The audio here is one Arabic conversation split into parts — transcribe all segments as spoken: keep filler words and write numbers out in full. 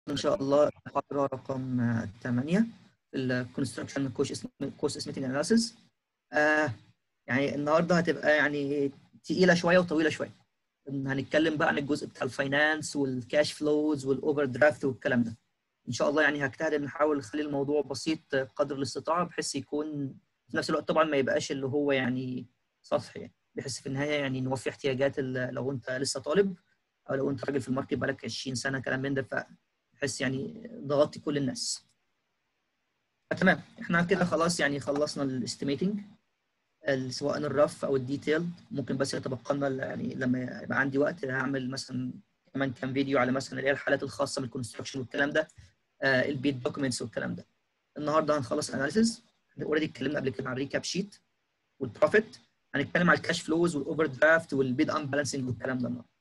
ان شاء الله المحاضره رقم ثمانية في الكونستراكشن كوست كوست استيميتنج اناليسيس. آه يعني النهارده هتبقى يعني تقيله شويه وطويله شويه. هنتكلم بقى عن الجزء بتاع الفاينانس والكاش فلوز والاوفر درافت والكلام ده. ان شاء الله يعني هجتهد ان نحاول نخلي الموضوع بسيط قدر الاستطاعه، بحيث يكون في نفس الوقت طبعا ما يبقاش اللي هو يعني سطحي، يعني بحيث في النهايه يعني نوفي احتياجات لو انت لسه طالب، او لو انت راجل في الماركت بقالك عشرين سنه كلام من ده، بحيث يعني نغطي كل الناس. تمام، احنا كده خلاص يعني خلصنا الاستيميتنج سواء الرف او الديتيل. ممكن بس يتبقى لنا يعني لما يبقى عندي وقت هعمل مثلا كمان كام فيديو على مثلا اللي هي الحالات الخاصه بالكونستراكشن والكلام ده، آه البيت دوكيومنتس والكلام ده. النهارده هنخلص اناليسيز. احنا اوريدي اتكلمنا قبل كده عن الريكاب شيت والبروفيت. هنتكلم على الكاش فلوز والاوفر درافت والبيد ان بالانسنج والكلام ده النهارده.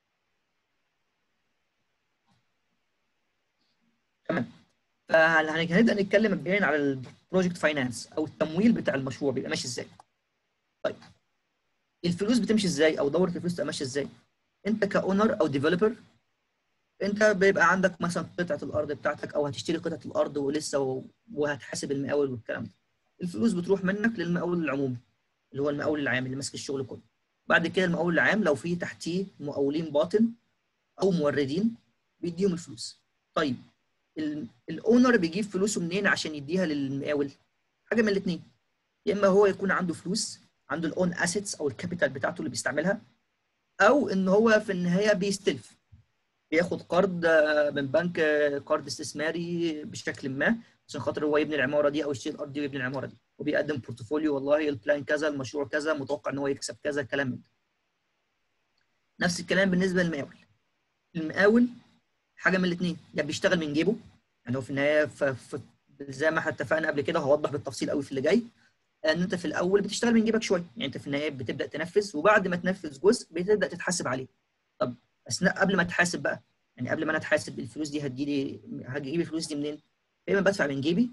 تمام، فهنبدا نتكلم مبدئيا على البروجكت فاينانس او التمويل بتاع المشروع بيبقى ماشي ازاي. طيب الفلوس بتمشي ازاي او دوره الفلوس تبقى ماشيه ازاي؟ انت كاونر او ديفلوبر، انت بيبقى عندك مثلا قطعه الارض بتاعتك او هتشتري قطعه الارض ولسه و... وهتحاسب المقاول والكلام ده. الفلوس بتروح منك للمقاول العمومي اللي هو المقاول العام اللي ماسك الشغل كله. بعد كده المقاول العام لو في تحتيه مقاولين باطن او موردين بيديهم الفلوس. طيب الاونر بيجيب فلوسه منين عشان يديها للمقاول؟ حاجه من الاثنين، يا اما هو يكون عنده فلوس، عنده الاون اسيتس او الكابيتال بتاعته اللي بيستعملها، او ان هو في النهايه بيستلف، بياخد قرض من بنك، قرض استثماري بشكل ما عشان خاطر هو يبني العماره دي او يشتري الارض دي ويبني العماره دي، وبيقدم بورتفوليو والله البلان كذا، المشروع كذا، متوقع ان هو يكسب كذا، الكلام من ده. نفس الكلام بالنسبه للمقاول. المقاول حاجه من الاثنين، يا بيشتغل من جيبه، يعني هو في النهايه ف... ف... زي ما احنا اتفقنا قبل كده، هوضح بالتفصيل قوي في اللي جاي، ان انت في الاول بتشتغل من جيبك شويه، يعني انت في النهايه بتبدا تنفذ، وبعد ما تنفذ جزء بتبدا تتحاسب عليه. طب اثناء قبل ما تحاسب بقى، يعني قبل ما انا اتحاسب الفلوس دي هتجيلي، هجيب الفلوس دي منين؟ يا اما بدفع من جيبي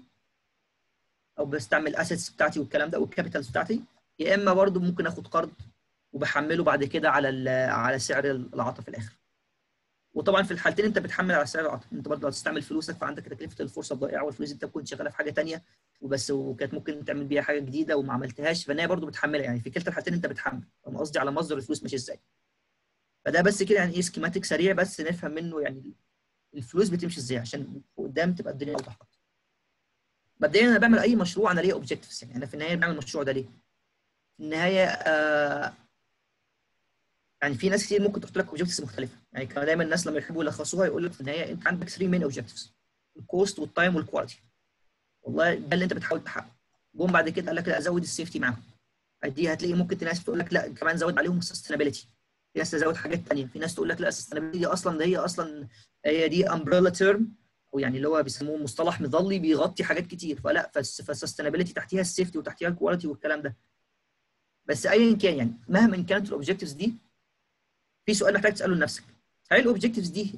او بستعمل الاسيتس بتاعتي والكلام ده والكابيتالز بتاعتي، يا اما برضو ممكن اخد قرض وبحمله بعد كده على على سعر العطا في الاخر. وطبعا في الحالتين انت بتحمل على سعر العطا، انت برضه هتستعمل فلوسك فعندك تكلفه الفرصه الضائعه، والفلوس انت كنت شغاله في حاجه ثانيه وبس، وكانت ممكن تعمل بيها حاجه جديده وما عملتهاش، فالنهايه برضه بتحملها. يعني في كلتا الحالتين انت بتحمل. انا قصدي على مصدر الفلوس ماشي ازاي. فده بس كده يعني ايه سكيماتيك سريع بس نفهم منه يعني الفلوس بتمشي ازاي عشان قدام تبقى الدنيا اوضح اكتر. مبدئيا انا بعمل اي مشروع انا ليه اوبجكتيفز، يعني انا في النهايه بعمل المشروع ده ليه؟ في النهايه آه يعني في ناس كتير ممكن تحط لك اوبجكتيفز مختلفه، يعني كان دايما الناس لما يحبوا يلخصوها يقول لك في النهايه انت عندك ثلاثة مين اوبجكتيفز: الكوست والتايم والكواليتي. والله ده اللي انت بتحاول تحققه. جم بعد كده قال لك لا ازود السيفتي معاهم، دي هتلاقي ممكن ناس تقول لك لا كمان زود عليهم السستينابيلتي، في ناس تزود حاجات ثانيه، في ناس تقول لك لا السستينابيلتي دي اصلا ده هي اصلا هي دي امبريلا تيرم، او يعني اللي هو بيسموه مصطلح مظلي بيغطي حاجات كتير، فلا فالسستينابيلتي تحتيها السيفتي وتحتيها الكواليتي والكلام ده. بس ايا كان يعني مهما كانت الاوبجكتيفز دي، في سؤال محتاج تساله لنفسك: هل الاوبجكتيفز دي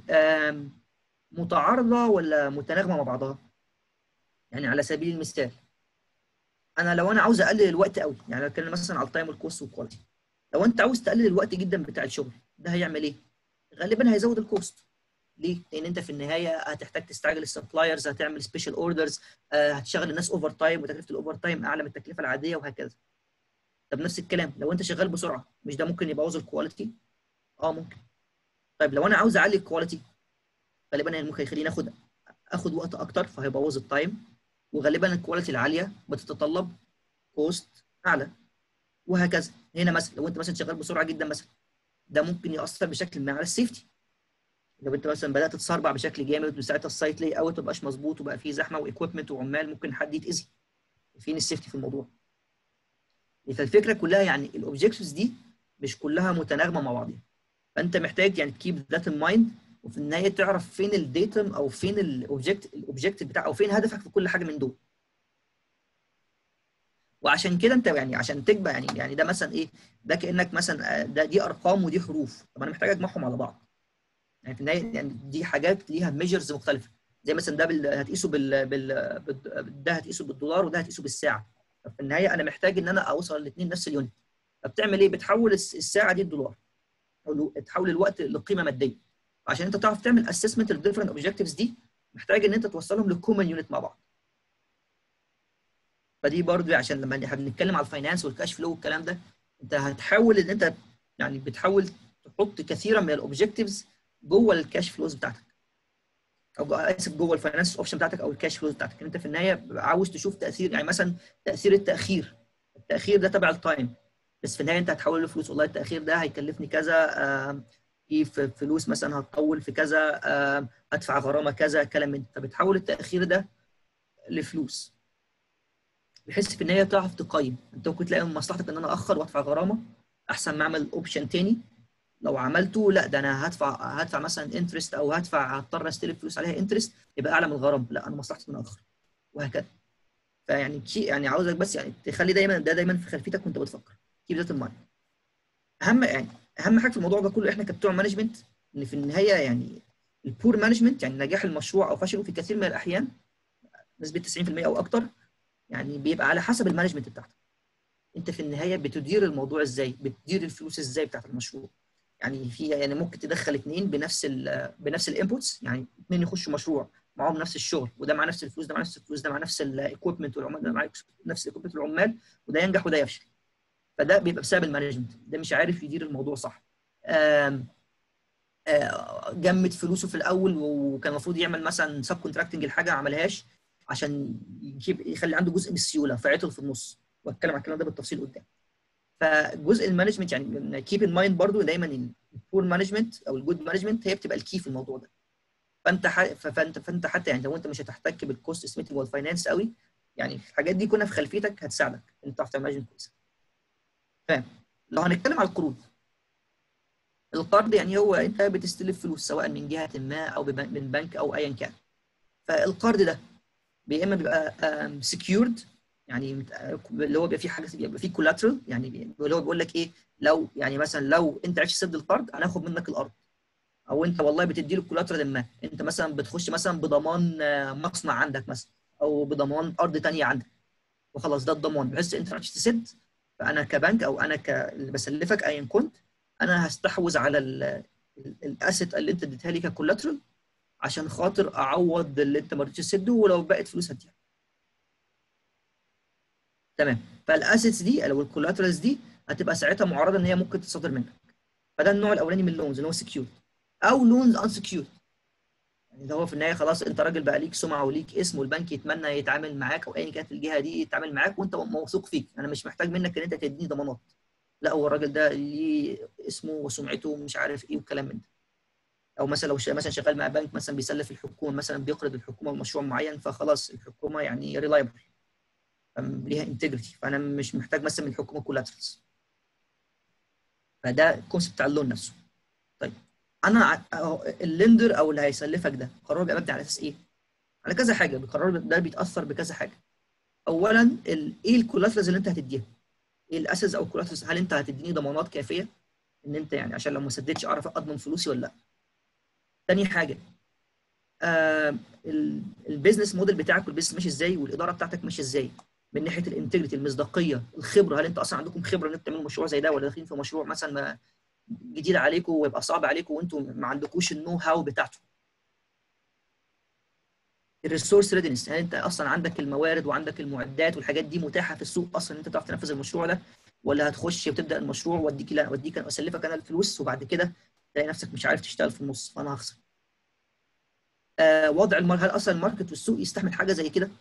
متعارضه ولا متناغمه مع بعضها؟ يعني على سبيل المثال، انا لو انا عاوز اقلل الوقت قوي، يعني اتكلم مثلا على التايم والكوست والكواليتي، لو انت عاوز تقلل الوقت جدا بتاع الشغل ده هيعمل ايه؟ غالبا هيزود الكوست. ليه؟ لان انت في النهايه هتحتاج تستعجل السبلايرز، هتعمل سبيشال اوردرز، هتشغل الناس اوفر تايم وتكلفه الاوفر تايم اعلى من التكلفه العاديه وهكذا. طب نفس الكلام لو انت شغال بسرعه، مش ده ممكن يبوظ الكواليتي؟ اه ممكن. طيب لو انا عاوز اعلي الكواليتي، غالبا ممكن يخليني اخد اخد وقت اكتر فهيبوظ التايم، وغالبا الكواليتي العاليه بتتطلب كوست اعلى، وهكذا. هنا مثلا لو انت مثلا شغال بسرعه جدا مثلا، ده ممكن ياثر بشكل ما على السيفتي. لو انت مثلا بدات تتسربع بشكل جامد وساعتها السايت لي اوت ما بقاش مظبوط وبقى فيه زحمه وايكويبمنت وعمال، ممكن حد يتاذي. فين السيفتي في الموضوع؟ فالفكره كلها يعني الاوبجكتيفز دي مش كلها متناغمه مع بعضها، فانت محتاج يعني تكيب ذات ان مايند، وفي النهايه تعرف فين الديتم او فين الاوبجكت الاوبجكتيف بتاع او فين هدفك في كل حاجه من دول. وعشان كده انت يعني عشان تكبر يعني يعني ده مثلا ايه، ده كانك مثلا ده دي ارقام ودي حروف، طب انا محتاج اجمعهم على بعض. يعني في النهايه يعني دي حاجات ليها ميجرز مختلفه، زي مثلا ده بال... هتقيسه بال... بال... بال... ده هتقيسه بالدولار وده هتقيسه بالساعه. ففي النهايه انا محتاج ان انا اوصل الاثنين نفس اليونت. فبتعمل ايه؟ بتحول الساعه دي الدولار، او تحول الوقت لقيمه ماديه. عشان انت تعرف تعمل اسسمنت للديفرنت اوبجكتيفز دي محتاج ان انت توصلهم لكومن يونت مع بعض. فدي برضو عشان لما احنا بنتكلم على الفاينانس والكاش فلو والكلام ده، انت هتحاول ان انت يعني بتحاول تحط كثيرا من الاوبجكتيفز جوه الكاش فلوز بتاعتك، او اسف جوه الفاينانس اوبشن بتاعتك او الكاش فلوز بتاعتك. انت في النهايه عاوز تشوف تاثير، يعني مثلا تاثير التاخير، التاخير ده تبع التايم، بس في النهايه انت هتحول له فلوس. والله التاخير ده هيكلفني كذا، آه في فلوس مثلا هتطول في كذا، آه هدفع غرامه كذا، كلام من ده. فبتحول التاخير ده لفلوس بحيث في النهايه تعرف تقيم. انت ممكن تلاقي من مصلحتك ان انا اخر وادفع غرامه احسن ما اعمل اوبشن تاني لو عملته لا ده انا هدفع هدفع مثلا انترست، او هدفع هضطر استلف فلوس عليها انترست يبقى اعلى من الغرامه، لا انا مصلحتي ان انا اخر، وهكذا. فيعني شيء يعني عاوزك بس يعني تخلي دايما ده دايما في خلفيتك وانت بتفكر، كيب ذات المايند. اهم يعني اهم حاجه في الموضوع ده كله احنا كبتوع مانجمنت، ان في النهايه يعني البور مانجمنت، يعني نجاح المشروع او فشله في كثير من الاحيان نسبه تسعين في المية او اكتر، يعني بيبقى على حسب المانجمنت بتاعتك. انت في النهايه بتدير الموضوع ازاي، بتدير الفلوس ازاي بتاعت المشروع. يعني في يعني ممكن تدخل اثنين بنفس ال بنفس الانبوتس، يعني اثنين يخشوا مشروع معاهم نفس الشغل، وده مع نفس الفلوس، ده مع نفس الفلوس، ده مع نفس الايكويبمنت والعمال، ده مع نفس الايكويبمنت والعمال، وده ينجح وده يفشل. فده بيبقى بسبب المانجمنت، ده مش عارف يدير الموضوع صح. آم آه جمد فلوسه في الاول، وكان المفروض يعمل مثلا سب كونتراكتنج الحاجه ما عملهاش عشان يجيب يخلي عنده جزء من السيوله فعطل في النص، واتكلم عن الكلام ده بالتفصيل قدام. فجزء المانجمنت يعني كيب ان مايند برضو دايما البور مانجمنت او الجود مانجمنت هي بتبقى الكي في الموضوع ده. فانت ح... فانت فانت حتى يعني لو انت مش هتحتك بالكوست استيميتنج والفاينانس قوي، يعني الحاجات دي كلها في خلفيتك هتساعدك ان انت تعرف تعمل مانجمنت كويس. فاهم؟ لو هنتكلم على القروض، القرض يعني هو انت بتستلف فلوس سواء من جهه ما او من بنك او ايا كان. فالقرض ده يا اما بيبقى سكيورد، يعني اللي هو بيبقى فيه حاجه بيبقى فيه كولاترال، يعني اللي هو بيقول لك ايه، لو يعني مثلا لو انت عرفت تسد القرض هناخد منك الارض، او انت والله بتدي له كولاترال ما، انت مثلا بتخش مثلا بضمان مصنع عندك مثلا، او بضمان ارض ثانيه عندك، وخلاص ده الضمان بحيث انت ما عرفتش تسد، فانا كبنك او انا اللي بسلفك ايا كنت انا هستحوذ على الاسيت اللي انت اديتها لي ككولاترال عشان خاطر اعوض اللي انت ما رضيتش تسده، ولو بقت فلوس هديها. تمام. فالاسيتس دي او الكولاترالز دي هتبقى ساعتها معرضه ان هي ممكن تصادر منك. فده النوع الاولاني من اللونز اللي هو سكيورد، او لونز ان سكيورد، يعني اللي هو في النهايه خلاص انت راجل بقى ليك سمعه وليك اسم، والبنك يتمنى يتعامل معاك او ايا كانت الجهه دي يتعامل معاك وانت موثوق فيك، انا مش محتاج منك ان انت تديني ضمانات، لا هو الراجل ده ليه اسمه وسمعته ومش عارف ايه والكلام من ده. او مثلا لو مثلا شغال مع بنك مثلا بيسلف الحكومه، مثلا بيقرض الحكومه بمشروع معين، فخلاص الحكومه يعني ريلايبل ليها انتجريتي، فانا مش محتاج مثلا من الحكومه كولاترالز. فده الكونسيبت بتاع اللون نفسه. طيب انا اللندر او اللي هيسلفك ده قرار بيبقى مبني على اساس ايه؟ على كذا حاجه، القرار ده بيتاثر بكذا حاجه. اولا ايه الكولاترالز اللي انت هتديها؟ ايه الاسس او الكولاترالز؟ هل انت هتديني ضمانات كافيه ان انت يعني عشان لو ما سددتش اعرف اضمن فلوسي ولا لا؟ تاني حاجه آه البيزنس موديل بتاعك والبيزنس ماشي ازاي، والاداره بتاعتك ماشيه ازاي من ناحيه الانتجريتي، المصداقيه، الخبره، هل انت اصلا عندكم خبره ان انتوا تعملوا مشروع زي ده، ولا داخلين في مشروع مثلا جديد عليكم ويبقى صعب عليكم وانتم ما عندكوش النو هاو بتاعته؟ الريسورس ريدنس، هل انت اصلا عندك الموارد وعندك المعدات والحاجات دي متاحه في السوق اصلا ان انت تعرف تنفذ المشروع ده، ولا هتخش وتبدا المشروع واديك لا واديك انا اسلفك انا الفلوس وبعد كده تلاقي نفسك مش عارف تشتغل في النص فانا هخسر. آه وضع الماركت، هل اصلا الماركت والسوق يستحمل حاجه زي كده؟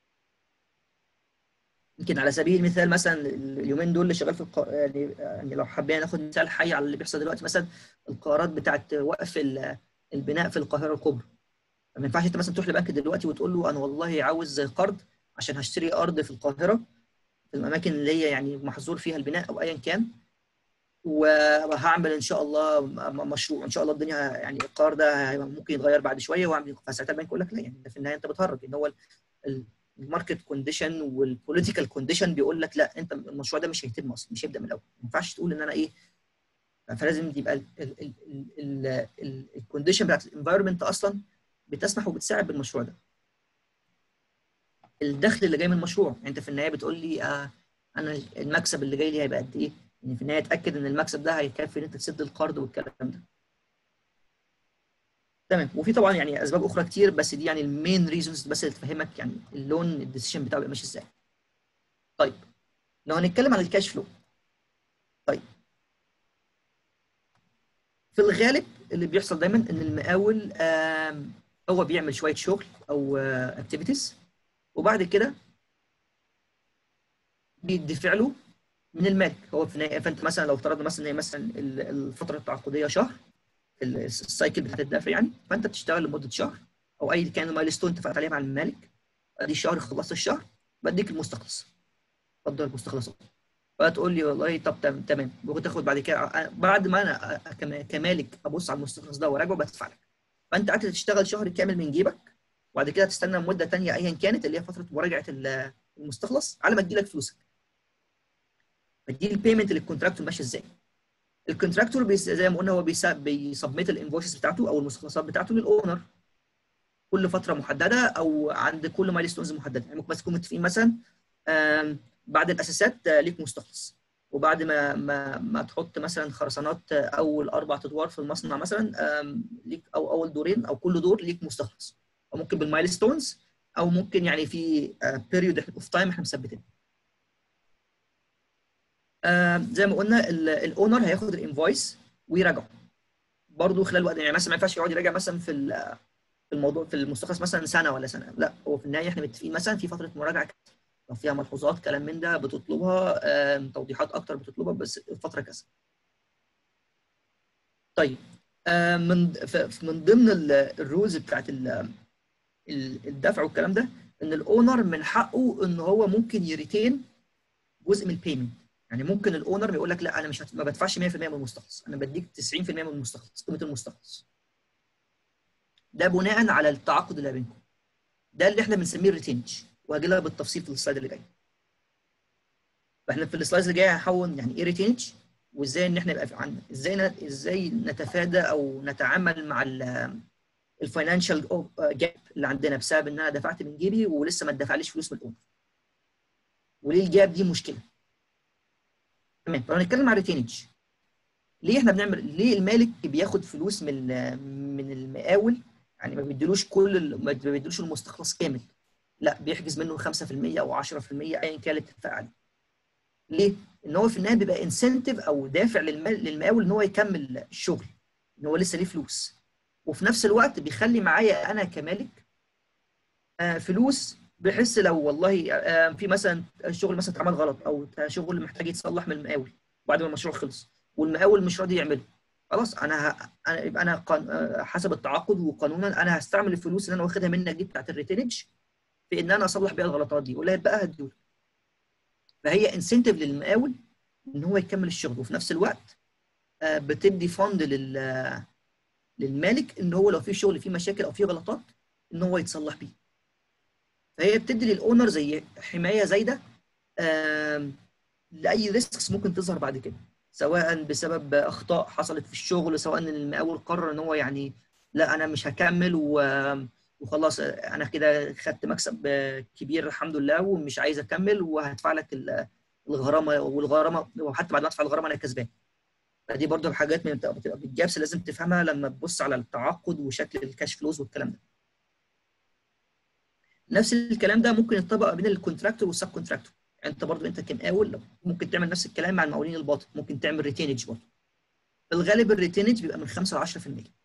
يمكن على سبيل المثال مثلا اليومين دول اللي شغال في الق... يعني يعني لو حبينا ناخد مثال حي على اللي بيحصل دلوقتي، مثلا القرارات بتاعت وقف البناء في القاهره الكبرى. ما ينفعش انت مثلا تروح لبنك دلوقتي وتقول له انا والله عاوز قرض عشان هشتري ارض في القاهره في الاماكن اللي هي يعني محظور فيها البناء او ايا كان، وهعمل ان شاء الله مشروع ان شاء الله الدنيا يعني القرار ده ممكن يتغير بعد شويه واعمل. فساعتها البنك يقول لك لا، يعني في النهايه انت بتهرج، ان هو الماركت كونديشن والبوليتيكال كونديشن بيقول لك لا انت المشروع ده مش هيتم اصلا، مش هيبدا من الاول. ما ينفعش تقول ان انا ايه، فلازم يبقى الكونديشن بتاعت الانفايرمنت اصلا بتسمح وبتساعد بالمشروع ده. الدخل اللي جاي من المشروع، يعني انت في النهايه بتقول لي آه انا المكسب اللي جاي لي هيبقى قد ايه؟ يعني في النهايه اتاكد ان المكسب ده هيكفي ان انت تسد القرض والكلام ده. تمام. وفي طبعا يعني اسباب اخرى كتير، بس دي يعني المين ريزونز بس اللي تفهمك يعني اللون الديسيشن بتاعه بيبقى ماشي ازاي. طيب لو هنتكلم عن الكاش فلو، طيب في الغالب اللي بيحصل دايما ان المقاول هو بيعمل شويه شغل او اكتيفيتيز، وبعد كده بيدفع له من المالك. هو في النهايه، فانت مثلا لو افترضنا مثلا ان مثلا الفتره التعاقديه شهر، السايكل بتاعت الدفع يعني، فانت بتشتغل لمده شهر او اي كان المايلستون اتفقت عليه مع المالك، ادي شهر خلصت الشهر بديك المستخلص، اتفضل المستخلص. فتقول لي والله طب تمام، ممكن تاخد بعد كده بعد ما انا كمالك ابص على المستخلص ده وراجعه بدفع لك. فانت قعدت تشتغل شهر كامل من جيبك، وبعد كده تستنى مده ثانيه ايا كانت اللي هي فتره مراجعه المستخلص على ما تجي لك فلوسك. فدي البيمنت للكونتراكتور ماشيه ازاي. الكونتراكتور زي ما قلنا هو بيسبميت الانفويسز بتاعته او المستخلصات بتاعته للاونر كل فتره محدده او عند كل مايلستونز محدده. يعني ممكن بس تكونوا متفقين مثلا بعد الاساسات ليك مستخلص، وبعد ما ما ما تحط مثلا خرسانات اول اربع ادوار في المصنع مثلا ليك، او اول دورين او كل دور ليك مستخلص، او ممكن بالمايلستونز، او ممكن يعني في بيريود اوف تايم احنا مثبتينه. زي ما قلنا الاونر هياخد الانفويس ويراجعه برضه خلال وقت، يعني مثلا ما ينفعش يقعد يراجع مثلا في في الموضوع في المستخلص مثلا سنه ولا سنه، لا هو في النهايه احنا متفقين مثلا في فتره مراجعه لو فيها ملحوظات كلام من ده بتطلبها، توضيحات اكتر بتطلبها، بس الفتره كذا. طيب من من ضمن الرولز بتاعت الدفع والكلام ده ان الاونر من حقه ان هو ممكن يريتين جزء من البيمنت. يعني ممكن الاونر يقول لك لا انا مش هت... ما بدفعش مية في المية من المستخلص، انا بديك تسعين في المية من المستخلص، قيمه المستخلص. ده بناء على التعاقد اللي بينكم، ده اللي احنا بنسميه الريتينج، وهاجي لها بالتفصيل في السلايد اللي جاي. فاحنا في السلايدز اللي جايه هنحاول يعني ايه ريتينج، وازاي ان احنا يبقى في عندنا ازاي ن... ازاي نتفادى او نتعامل مع الفاينانشال جاب اللي عندنا بسبب ان انا دفعت من جيبي ولسه ما اتدفعليش فلوس من الاونر، وليه الجاب دي مشكله. تمام. فهنتكلم عن الريتينج. ليه احنا بنعمل، ليه المالك بياخد فلوس من من المقاول؟ يعني ما بيديلوش كل ال... ما بيديلوش المستخلص كامل، لا بيحجز منه خمسة في المية او عشرة في المية ايا كان الاتفاق عليه. ليه؟ ان هو في النهايه بيبقى انسنتيف او دافع للمقاول ان هو يكمل الشغل، ان هو لسه ليه فلوس، وفي نفس الوقت بيخلي معايا انا كمالك آه فلوس، بحس لو والله آه في مثلا الشغل مثلا اتعمل غلط او شغل محتاج يتصلح من المقاول بعد ما المشروع خلص والمقاول مش راضي يعمله، خلاص انا ه... انا يبقى انا قان... آه حسب التعاقد وقانونا انا هستعمل الفلوس اللي انا واخدها منك دي بتاعت الريتينج في ان انا اصلح بيها الغلطات دي، ولا بقى هديله. فهي انسنتيف للمقاول ان هو يكمل الشغل، وفي نفس الوقت آه بتدي فند لل... للمالك ان هو لو في شغل فيه مشاكل او فيه غلطات ان هو يتصلح بيه. فهي بتدي للاونر زي حمايه زايده لاي ريسكس ممكن تظهر بعد كده، سواء بسبب اخطاء حصلت في الشغل، سواء ان المقاول قرر ان هو يعني لا انا مش هكمل وخلاص انا كده خدت مكسب كبير الحمد لله ومش عايز اكمل وهدفع لك الغرامه، والغرامه وحتى بعد ما ادفع الغرامه انا كسبان. فدي برضو الحاجات من بتبقى بالجابس لازم تفهمها لما تبص على التعاقد وشكل الكاش فلوز والكلام ده. نفس الكلام ده ممكن يطبق بين الكونتراكتور والسب كونتراكتور. يعني انت برضو انت كمقاول ممكن تعمل نفس الكلام مع المقاولين الباطن، ممكن تعمل ريتينج برضو. في الغالب الريتينج بيبقى من خمسة ل عشرة في المية.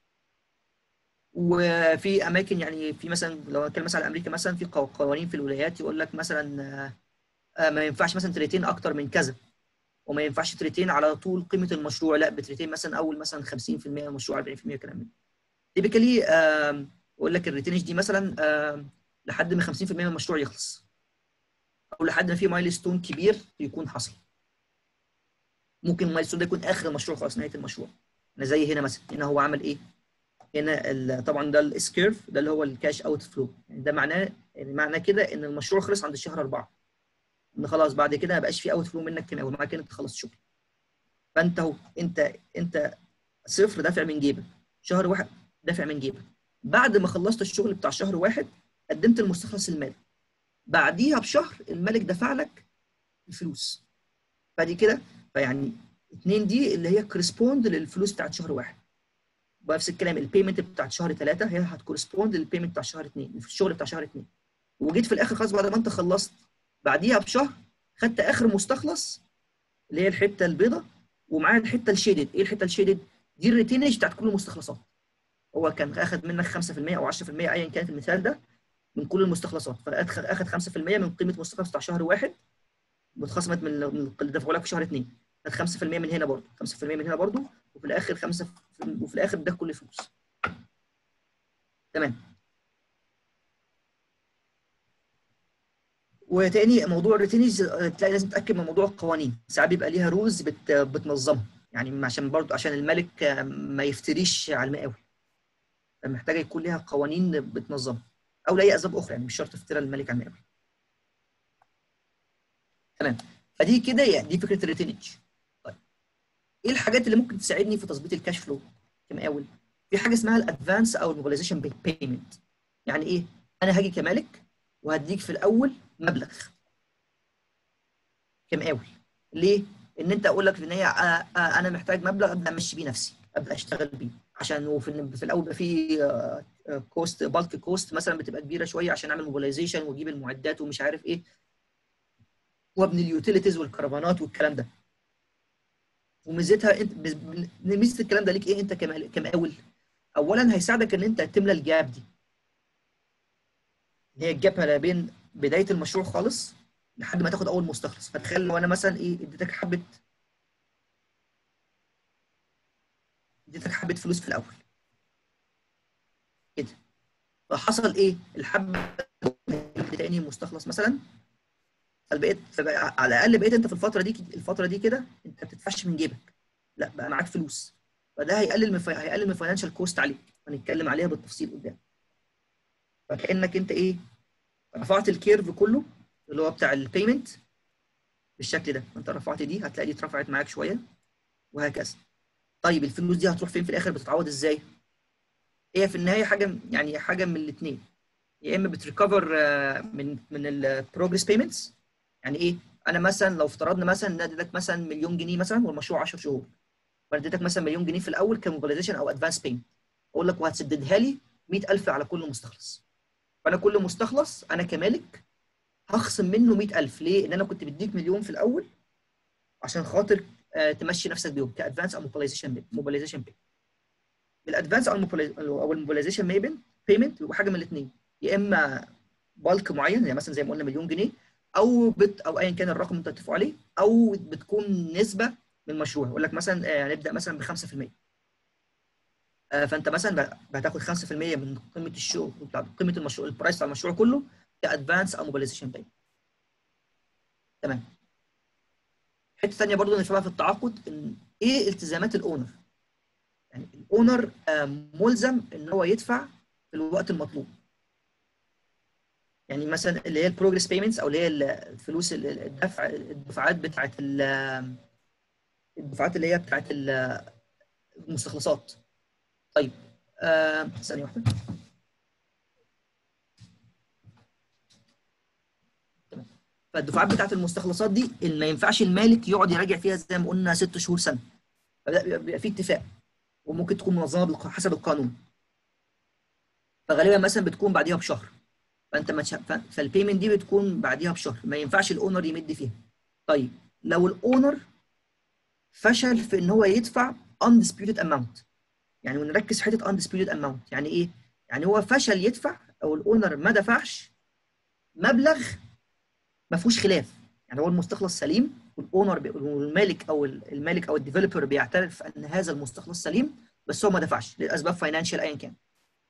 وفي اماكن يعني في مثلا لو اتكلم مثلا على امريكا مثلا في قوانين في الولايات يقول لك مثلا ما ينفعش مثلا تريتين اكتر من كذا، وما ينفعش تريتين على طول قيمه المشروع، لا بتريتين مثلا اول مثلا خمسين في المية من المشروع أربعين في المية كلام من ده. تيبيكالي يقول لك الريتينج دي مثلا لحد ما خمسين في المية من المشروع يخلص، او لحد ما في مايلستون كبير يكون حصل. ممكن المايلستون ده يكون اخر المشروع خلاص نهايه المشروع. انا زي هنا مثلا، هنا هو عمل ايه؟ هنا طبعا ده الاس كيرف ده اللي هو الكاش اوت فلو، يعني ده معناه يعني معناه كده ان المشروع خلص عند الشهر أربعة، ان خلاص بعد كده ما بقاش في اوت فلو منك كمان، ومعنى كده انت خلصت شغل. فانت اهو انت انت صفر دافع من جيبك، شهر واحد دافع من جيبك، بعد ما خلصت الشغل بتاع شهر واحد قدمت المستخلص المالي، بعديها بشهر المالك دفع لك الفلوس. فدي كده فيعني اتنين دي اللي هي كورسبوند للفلوس بتاعت شهر واحد. ونفس الكلام البيمنت بتاعت شهر ثلاثة هي هتكورسبوند للبيمنت بتاع شهر اثنين في الشغل بتاع شهر اثنين. وجيت في الاخر خلاص بعد ما انت خلصت بعديها بشهر خدت اخر مستخلص اللي هي الحته البيضاء ومعاها الحته الشيدد. ايه الحته الشيدد؟ دي الريتينج بتاعت كل المستخلصات. هو كان اخذ منك خمسة في المية او عشرة في المية ايا كانت المثال ده من كل المستخلصات، فاخذ خمسة في المية من قيمه مستخلص بتاع شهر واحد واتخصمت من اللي دفعوا لك في شهر اثنين. خد خمسة في المية من هنا برضه، خمسة في المية من هنا برضه، وفي الاخر خمسة في... وفي الاخر ده كل الفلوس. تمام. وتاني موضوع الريتينج تلاقي لازم تتاكد من موضوع القوانين، ساعات بيبقى ليها رولز بت... بتنظمها، يعني عشان برضه عشان الملك ما يفتريش على المقاول، محتاجه يكون ليها قوانين بتنظمها او لاي اسباب اخرى، يعني مش شرط افتراء الملك على المقاول. تمام. فدي كده يعني دي فكره الريتينج. طيب ايه الحاجات اللي ممكن تساعدني في تظبيط الكاش فلو كمقاول؟ في حاجه اسمها الادفانس او الموبيلايزيشن بيمنت. يعني ايه؟ انا هاجي كمالك وهديك في الاول مبلغ كمقاول. ليه؟ ان انت اقول لك في النهايه انا محتاج مبلغ ابدا امشي بيه نفسي، ابدا اشتغل بيه، عشان وفي في الاول بيبقى في كوست بالك كوست مثلا بتبقى كبيره شويه عشان اعمل موبيلايزيشن واجيب المعدات ومش عارف ايه وابني اليوتيليتيز والكرفانات والكلام ده. وميزتها انت ميزه الكلام ده ليك ايه انت كمقاول؟ اولا هيساعدك ان انت تملى الجاب دي، اللي هي الجاب ما بين بدايه المشروع خالص لحد ما تاخد اول مستخلص. فتخيل لو انا مثلا ايه اديتك حبه اديتك حبه فلوس في الاول كده، فحصل ايه؟ الحبه تاني مستخلص مثلا، فبقيت على الاقل بقيت انت في الفتره دي الفتره دي كده انت ما بتدفعش من جيبك، لا بقى معاك فلوس، فده هيقلل من هيقلل من الفاينانشال كوست عليك، هنتكلم عليها بالتفصيل قدام. فكانك انت ايه؟ رفعت الكيرف كله اللي هو بتاع البيمنت بالشكل ده، انت رفعت دي هتلاقي دي اترفعت معاك شويه وهكذا. طيب الفلوس دي هتروح فين في الاخر؟ بتتعوض ازاي؟ هي في النهايه حاجه يعني حاجه من الاثنين، يا اما بتريكفر من من البروجريس بيمنتس. يعني ايه؟ انا مثلا لو افترضنا مثلا ان اديتك مثلا مليون جنيه مثلا والمشروع عشرة شهور، وانا اديتك مثلا مليون جنيه في الاول كموبيلايزيشن او ادفانس بيمنت، اقول لك وهتسددها لي مئة ألف على كل مستخلص. فانا كل مستخلص انا كمالك هخصم منه مئة ألف. ليه؟ ان انا كنت بديك مليون في الاول عشان خاطر آه تمشي نفسك بيهم كادفانس او موبيلايزيشن موبيلايزيشن بيمنت. الادفانس او او الموبيلايزيشن بيمنت بيبقى حاجه من الاثنين، يا اما بالك معين يعني مثلا زي ما قلنا مليون جنيه، او بت او ايا كان الرقم اللي انت تتفقوا عليه، او بتكون نسبه من المشروع. يقول لك مثلا آه نبدا مثلا ب خمسة في المية، آه فانت مثلا هتاخد خمسة في المية من قيمه الشغل قيمه المشروع البرايس بتاع المشروع كله كادفانس او موبيلايزيشن بيمنت. تمام. حته ثانيه برضو نشوفها في التعاقد، ان ايه التزامات الاونر. يعني الاونر آه ملزم ان هو يدفع في الوقت المطلوب. يعني مثلا اللي هي البروجريس بيمنتس او اللي هي الفلوس الدفع الدفعات بتاعت الدفعات اللي هي بتاعت المستخلصات. طيب آه ثانيه واحده. تمام. فالدفعات بتاعت المستخلصات دي اللي ما ينفعش المالك يقعد يراجع فيها زي ما قلنا ست شهور سنه، بيبقى في اتفاق وممكن تكون منظمه حسب القانون، فغالبا مثلا بتكون بعديها بشهر. فانت ما فالبيمنت دي بتكون بعديها بشهر، ما ينفعش الاونر يمد فيها. طيب لو الاونر فشل في ان هو يدفع undisputed amount، يعني ونركز في حته undisputed amount يعني ايه؟ يعني هو فشل يدفع او الاونر ما دفعش مبلغ ما فيهوش خلاف، يعني هو المستخلص سليم والاونر والمالك او المالك او الديفلوبر بيعترف ان هذا المستخلص سليم، بس هو ما دفعش لاسباب فاينانشال ايا كان.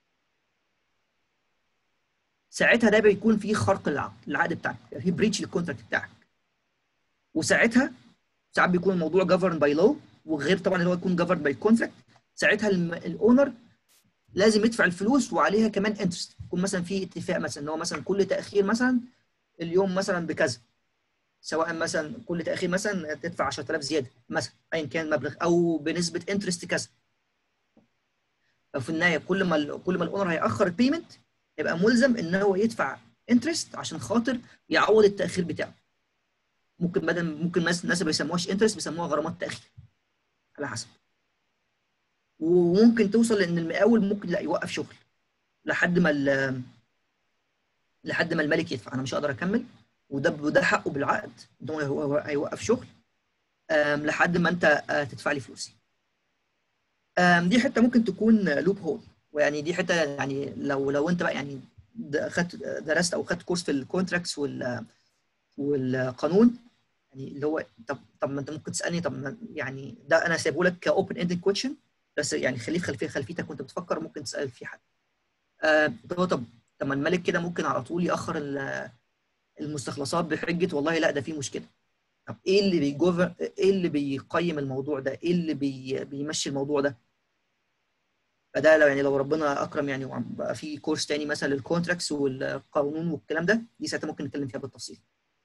ساعتها ده بيكون في خرق للعقد العقد بتاعك، يعني في بريتش للكونتراكت بتاعك. وساعتها ساعات بيكون الموضوع governed by law، وغير طبعا اللي هو يكون governed by contract. ساعتها الاونر لازم يدفع الفلوس وعليها كمان انترست، يكون مثلا في اتفاق مثلا ان هو مثلا كل تاخير مثلا اليوم مثلا بكذا، سواء مثلا كل تاخير مثلا تدفع عشرة آلاف زياده مثلا ايا كان المبلغ، او بنسبه انترست كذا. ففي النهايه كل ما كل ما الاونر هياخر البيمنت يبقى ملزم ان هو يدفع انترست عشان خاطر يعوض التاخير بتاعه. ممكن بدل ممكن الناس ما بيسموهاش انترست، بيسموها غرامات تاخير على حسب. وممكن توصل لان المقاول ممكن لا يوقف شغل لحد ما لحد ما الملك يدفع. انا مش هقدر اكمل، وده وده حقه بالعقد ان هو هو هيوقف شغل لحد ما انت تدفع لي فلوسي. دي حته ممكن تكون لوب هول، ويعني دي حته يعني لو لو انت بقى يعني خدت درست او خدت كورس في الكونتراكتس وال والقانون، يعني اللي هو طب طب ما انت ممكن تسالني طب يعني ده انا سايبه لك كاوبن اندد كويشن، بس يعني خليه في خلفيه خلفيتك وانت بتفكر، ممكن تسال فيه حد. آه طب طب طب ما الملك كده ممكن على طول ياخر المستخلصات بحجه والله لا ده في مشكله. طب ايه اللي بيجوفر، ايه اللي بيقيم الموضوع ده، ايه اللي بي بيمشي الموضوع ده؟ فده لو يعني لو ربنا اكرم يعني وبقى في كورس تاني مثلا للكونتراكتس والقانون والكلام ده، دي ساعتها ممكن نتكلم فيها بالتفصيل.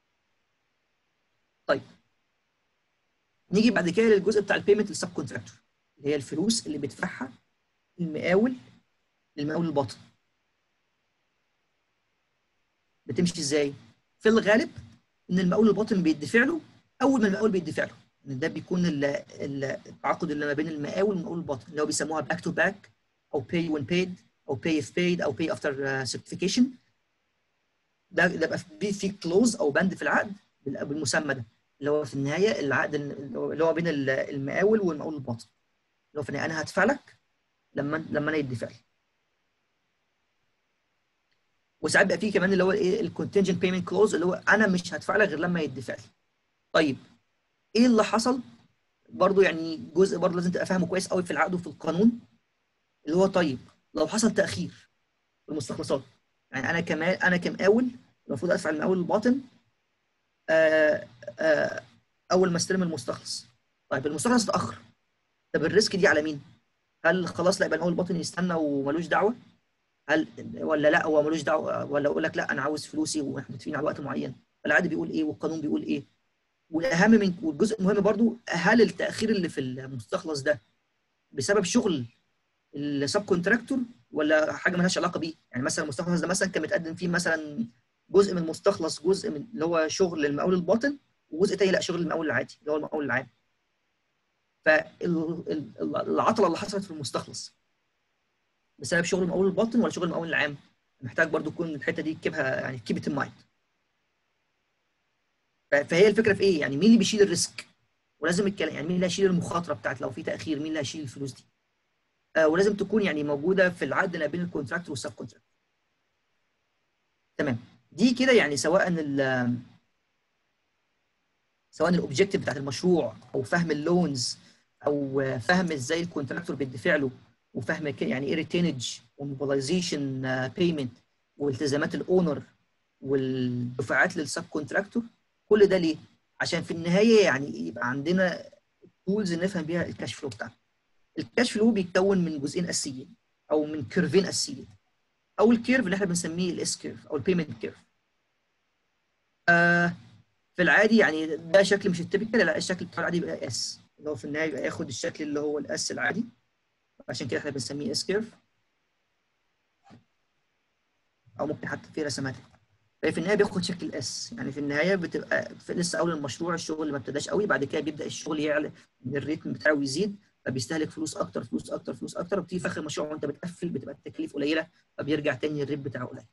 طيب نيجي بعد كده للجزء بتاع البيمنت للسب كونتراكتور، اللي هي الفلوس اللي بيدفعها المقاول للمقاول الباطن. بتمشي ازاي؟ في الغالب ان المقاول الباطن بيدفع له اول ما المقاول بيدفع له، ان ده بيكون التعاقد اللي ما بين المقاول والمقاول الباطن اللي هو بيسموها باك تو باك او باي وين بيد او باي اف بيد او باي افتر سيرتيفيكيشن. ده ده بيبقى في كلوز او بند في العقد بالمسمى ده، اللي هو في النهايه العقد اللي هو بين المقاول والمقاول الباطن، اللي هو في النهايه انا هدفع لك لما لما انا يدفع لي. وساعات بقى في كمان اللي هو ايه الكونتنجنت بيمنت كلوز، اللي هو انا مش هدفع لك غير لما يدفع لي. طيب ايه اللي حصل؟ برضو يعني جزء برضو لازم تبقى فاهمه كويس قوي في العقد وفي القانون، اللي هو طيب لو حصل تاخير في المستخلصات، يعني انا كمان انا كمقاول المفروض ادفع المقاول الباطن آآ آآ اول ما استلم المستخلص. طيب المستخلص اتاخر، طب الريسك دي على مين؟ هل خلاص لا يبقى المقاول الباطن يستنى وملوش دعوه؟ هل ولا لا هو ملوش دعوه، ولا اقول لك لا انا عاوز فلوسي واحنا متفقين على وقت معين؟ العقد بيقول ايه والقانون بيقول ايه؟ والاهم من والجزء المهم برضو، هل التاخير اللي في المستخلص ده بسبب شغل السب كونتراكتور ولا حاجه مالهاش علاقه بيه؟ يعني مثلا المستخلص ده مثلا كان متقدم فيه مثلا جزء من المستخلص، جزء من اللي هو شغل المقاول الباطن، وجزء تاني لا شغل المقاول العادي اللي هو المقاول العام. فالعطله اللي حصلت في المستخلص بسبب شغل المقاول الباطن ولا شغل المقاول العام؟ محتاج برضو تكون الحته دي تجيبها يعني كيب ات ان مايند. فهي الفكره في ايه؟ يعني مين اللي بيشيل الريسك؟ ولازم الكلام يعني مين اللي هيشيل المخاطره بتاعت لو في تاخير، مين اللي هيشيل الفلوس دي؟ آه ولازم تكون يعني موجوده في العقد ما بين الكونتراكتور والسب كونتراكتور. تمام. دي كده يعني سواء ال سواء الاوبجيكتيف بتاعت المشروع او فهم اللونز او فهم ازاي الكونتراكتور بيدفع له، وفهم يعني ايه ريتينج وموبيلايزيشن بيمنت والتزامات الاونر والدفعات للسب كونتراكتور. كل ده ليه؟ عشان في النهايه يعني يبقى عندنا تولز نفهم بيها الكاش فلو بتاعنا. الكاش فلو بيتكون من جزئين اساسيين او من كيرفين اساسيين. اول كيرف اللي احنا بنسميه الاس كيرف او البيمنت كيرف. آه في العادي يعني ده شكل مش التيبيكال، لا الشكل بتاع العادي يبقى اس، اللي هو في النهايه يبقى ياخد الشكل اللي هو الاس العادي، عشان كده احنا بنسميه اس كيرف، او ممكن حتى في رسمات. فهي في النهايه بياخد شكل الاس، يعني في النهايه بتبقى في لسه اول المشروع الشغل ما ابتداش قوي، بعد كده بيبدا الشغل يعلى من الريتم بتاعه يزيد، فبيستهلك فلوس اكتر فلوس اكتر فلوس اكتر، وبتيجي في اخر المشروع وانت بتقفل بتبقى التكاليف قليله، فبيرجع تاني الريت بتاعه قليل.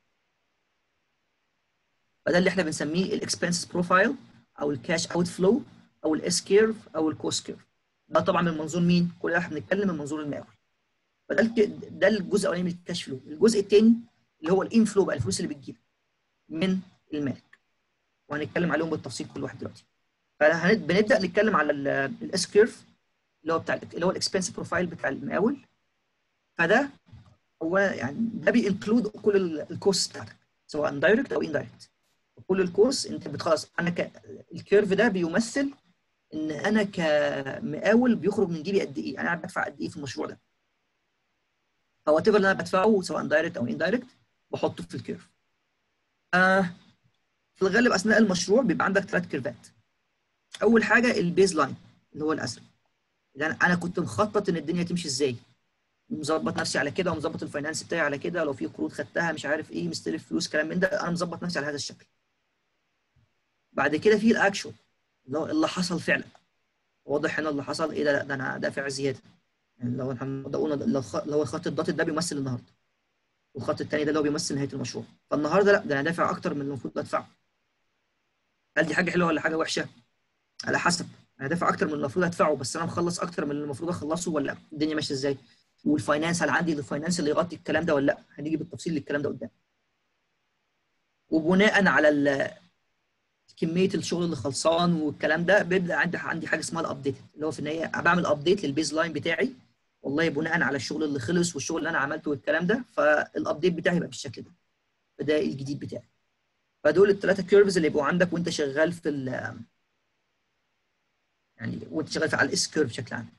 فده اللي احنا بنسميه الاكسبنس بروفايل او الكاش اوت فلو او الاس كيرف او الكوست كيرف. ده طبعا من منظور مين؟ كل ده احنا بنتكلم من منظور المقاول. فده ده الجزء الاولاني من الكاش فلو. الجزء الثاني اللي هو الانفلو بقى، الفلوس اللي بتجيب من المالك، وهنتكلم عليهم بالتفصيل كل واحد دلوقتي. فبنبدا نتكلم على الاس كيرف اللي هو بتاع اللي هو الاكسبنس بروفايل بتاع المقاول. فده هو يعني ده بينكلود كل الكوست بتاعتك سواء دايركت او اندايركت. كل الكوست انت بتخلص. انا ك... الكيرف ده بيمثل ان انا كمقاول بيخرج من جيبي قد ايه، انا بدفع قد ايه في المشروع ده. فهو اللي انا بدفعه سواء دايركت او اندايركت بحطه في الكيرف. آه في الغالب اثناء المشروع بيبقى عندك ثلاث كيرفات. اول حاجه البيز لاين اللي هو الازرق، اللي انا انا كنت مخطط ان الدنيا تمشي ازاي، مظبط نفسي على كده ومظبط الفاينانس بتاعي على كده، لو في قروض خدتها مش عارف ايه مستلف فلوس كلام من ده، انا مظبط نفسي على هذا الشكل. بعد كده في الاكشوال اللي هو اللي حصل فعلا، واضح هنا اللي حصل ايه ده، لا ده انا دافع زياده، يعني لو احنا قلنا لو هو خط الدوت ده بيمثل النهارده، والخط الثاني ده اللي هو بيمثل نهايه المشروع، فالنهارده لا، ده انا دافع اكتر من اللي المفروض ادفعه. هل دي حاجه حلوه ولا حاجه وحشه؟ على حسب. انا دافع اكتر من اللي المفروض ادفعه، بس انا مخلص اكتر من اللي المفروض اخلصه ولا الدنيا ماشيه ازاي؟ والفاينانس، هل عندي الفاينانس اللي يغطي الكلام ده ولا لا؟ هنيجي بالتفصيل للكلام ده قدام. وبناء على كميه الشغل اللي خلصان والكلام ده، بيبدا عندي عندي حاجه اسمها الابديت، اللي هو في النهايه بعمل ابديت للبيز لاين بتاعي. والله بناء على الشغل اللي خلص والشغل اللي انا عملته والكلام ده، فالابديت بتاعي يبقى بالشكل ده. فده الجديد بتاعي. فدول الثلاثه كيرفز اللي يبقوا عندك وانت شغال في ال يعني وانت شغال في على الاس كيرف بشكل عام.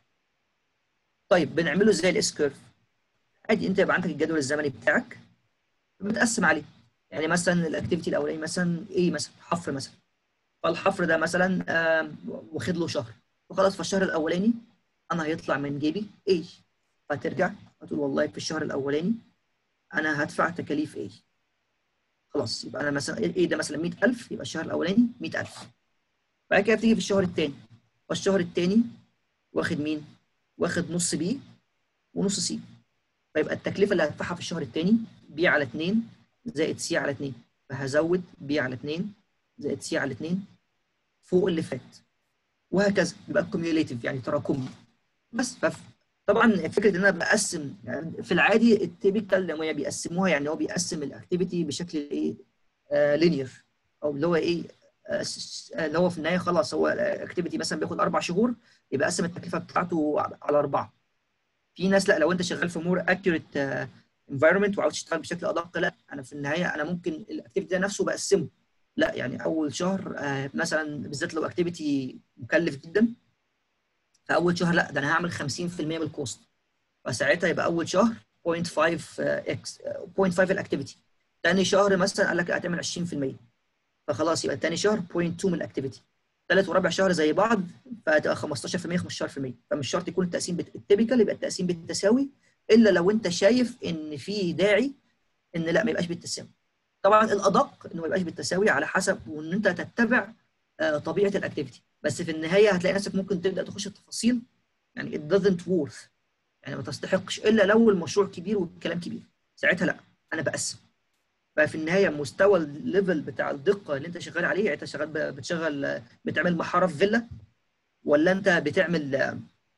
طيب بنعمله ازاي الاس كيرف؟ عادي، انت يبقى عندك الجدول الزمني بتاعك متقسم عليه. يعني مثلا الاكتيفيتي الاولاني مثلا ايه، مثلا حفر مثلا. فالحفر ده مثلا آه واخد له شهر، وخلاص في الشهر الاولاني انا هيطلع من جيبي ايه، فترجع هتقول والله في الشهر الاولاني انا هدفع تكاليف ايه. خلاص يبقى انا مثلا ايه ده مثلا مية ألف، يبقى الشهر الاولاني مية ألف. بعد كده بتيجي في الشهر الثاني، فالشهر الثاني واخد مين؟ واخد نص بي ونص سي. فيبقى التكلفه اللي هدفعها في الشهر الثاني بي على اتنين زائد سي على اتنين، فهزود بي على اتنين زائد سي على اتنين فوق اللي فات، وهكذا. يبقى كوميوليتيف يعني تراكمي. بس طبعا فكره ان انا بقسم، يعني في العادي التيبيكال لما بيقسموها، يعني هو بيقسم الاكتيفيتي بشكل ايه؟ آه لينير، او اللي هو ايه، آه اللي هو في النهايه خلاص هو الاكتيفيتي مثلا بياخد اربع شهور، يبقى قسم التكلفه بتاعته على اربعه. في ناس لا، لو انت شغال في مور اكيوريت انفايرمنت وعاوز تشتغل بشكل ادق، لا انا في النهايه انا ممكن الاكتيفيتي ده نفسه بقسمه. لا يعني اول شهر آه مثلا بالذات لو اكتيفيتي مكلف جدا، فاول شهر لا، ده انا هعمل خمسين في المية من الكوست، فساعتها يبقى اول شهر صفر فاصلة خمسة اكس صفر فاصلة خمسة الاكتيفيتي. ثاني شهر مثلا قال لك هتعمل عشرين في المية، فخلاص يبقى ثاني شهر صفر فاصلة اتنين من الاكتيفيتي. ثالث ورابع شهر زي بعض، فهتبقى خمستاشر في المية خمستاشر في المية. فمش شرط يكون التقسيم التيبيكال، يبقى التقسيم بالتساوي، الا لو انت شايف ان في داعي ان لا ما يبقاش بالتساوي. طبعا الادق انه ما يبقاش بالتساوي على حسب وان انت تتبع آه طبيعه الاكتيفيتي. بس في النهايه هتلاقي نفسك ممكن تبدا تخش التفاصيل، يعني it doesn't worth، يعني ما تستحقش الا لو المشروع كبير والكلام كبير، ساعتها لا انا بقسم. ففي النهايه مستوى الليفل بتاع الدقه اللي انت شغال عليه، يعني انت شغال بتشغل بتعمل محاره في فيلا، ولا انت بتعمل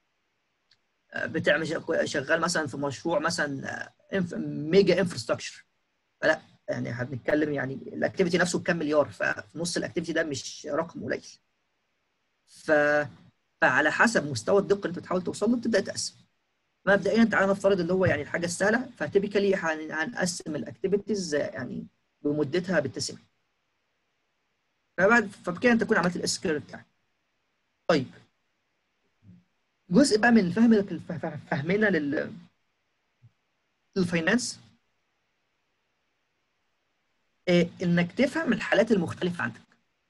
بتعمل شغال مثلا في مشروع مثلا ميجا انفراستراكشر، فلا يعني هنتكلم يعني الاكتيفيتي نفسه بكام مليار، ففي نص الاكتيفيتي ده مش رقم قليل. ف فعلى حسب مستوى الدقه اللي انت بتحاول توصل له بتبدا تقسم. مبدئيا تعالى نفترض اللي هو يعني الحاجه السهله، فتيبيكالي هنقسم الاكتيفيتيز يعني بمدتها بالتساوي. فبعد فبكده انت تكون عملت الاس كيرف بتاعك. طيب جزء بقى من فهم فهمنا لل للفاينانس، إيه انك تفهم الحالات المختلفه عندك.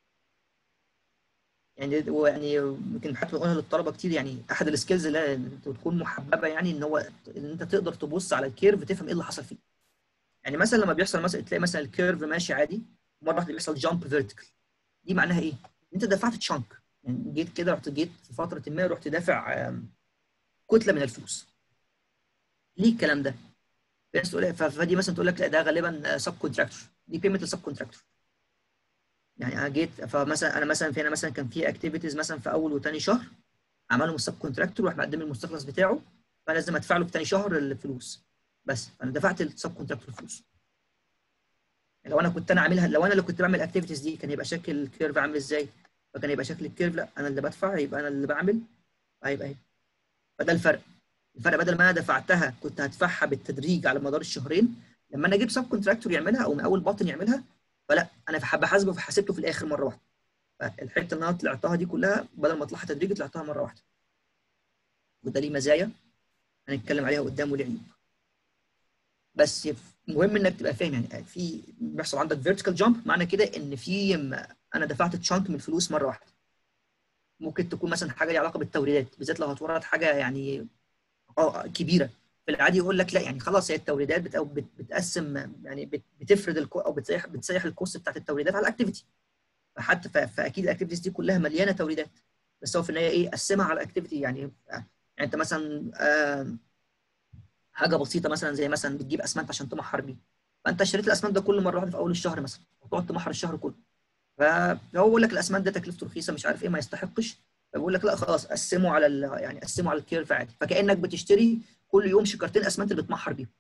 يعني ويعني يمكن حتى بقولها للطلبه كتير، يعني احد السكيلز اللي تكون محببه، يعني ان هو ان انت تقدر تبص على الكيرف تفهم ايه اللي حصل فيه. يعني مثلا لما بيحصل مثلا تلاقي مثلا الكيرف ماشي عادي، مره واحده بيحصل جامب فيرتيكال، دي معناها ايه؟ انت دفعت تشانك، يعني جيت كده رحت جيت في فتره ما رحت دافع كتله من الفلوس. ليه الكلام ده؟ في ناس تقول فدي مثلا تقول لك لا ده غالبا سب كونتراكتور، دي بيمنت السب كونتراكتور. يعني انا جيت فمثلا انا مثلا في هنا مثلا كان في اكتيفيتيز مثلا في اول وثاني شهر عملهم السب كونتراكتور وراح مقدم المستخلص بتاعه، فانا لازم ادفع له في ثاني شهر الفلوس، بس انا دفعت السب كونتراكتور الفلوس. لو انا كنت انا عاملها، لو انا اللي كنت بعمل الاكتيفيتيز دي، كان يبقى شكل الكيرف عامل ازاي؟ فكان يبقى شكل الكيرف لا انا اللي بدفع، يبقى انا اللي بعمل، هيبقى اهي. فده الفرق. الفرق بدل ما انا دفعتها كنت هدفعها بالتدريج على مدار الشهرين، لما انا اجيب سب كونتراكتور يعملها او مقاول باطن يعملها، فلا انا بحاسبه فحسبته في الاخر مره واحده. فالحته اللي انا طلعتها دي كلها بدل ما اطلعها تدريجي طلعتها مره واحده. وده ليه مزايا هنتكلم عليها قدام وليه عيوب. بس مهم انك تبقى فاهم، يعني في بيحصل عندك فيرتيكال جامب، معنى كده ان في انا دفعت تشانك من الفلوس مره واحده. ممكن تكون مثلا حاجه ليها علاقه بالتوريدات، بالذات لو هتورد حاجه يعني اه كبيره. في العادي يقول لك لا يعني خلاص هي التوريدات بت أو بت بتقسم، يعني بت بتفرد الكو او بتسيح بتسيح الكوست بتاعت التوريدات على الاكتيفيتي. فحتى فاكيد الاكتيفيتيز دي كلها مليانه توريدات، بس هو في النهايه ايه قسمها على الاكتيفيتي، يعني يعني انت مثلا آه حاجه بسيطه مثلا زي مثلا بتجيب اسمنت عشان تمحر بيه، فانت اشتريت الاسمنت ده كل مره واحده في اول الشهر مثلا وتقعد تمحر الشهر كله، فهو بيقول لك الاسمنت ده تكلفته رخيصه مش عارف ايه ما يستحقش، فبيقول لك لا خلاص قسمه على ال... يعني قسمه على الكيرف عادي، فكانك بتشتري كل يوم شكارتين اسمنت اللي بتمحر بيهم.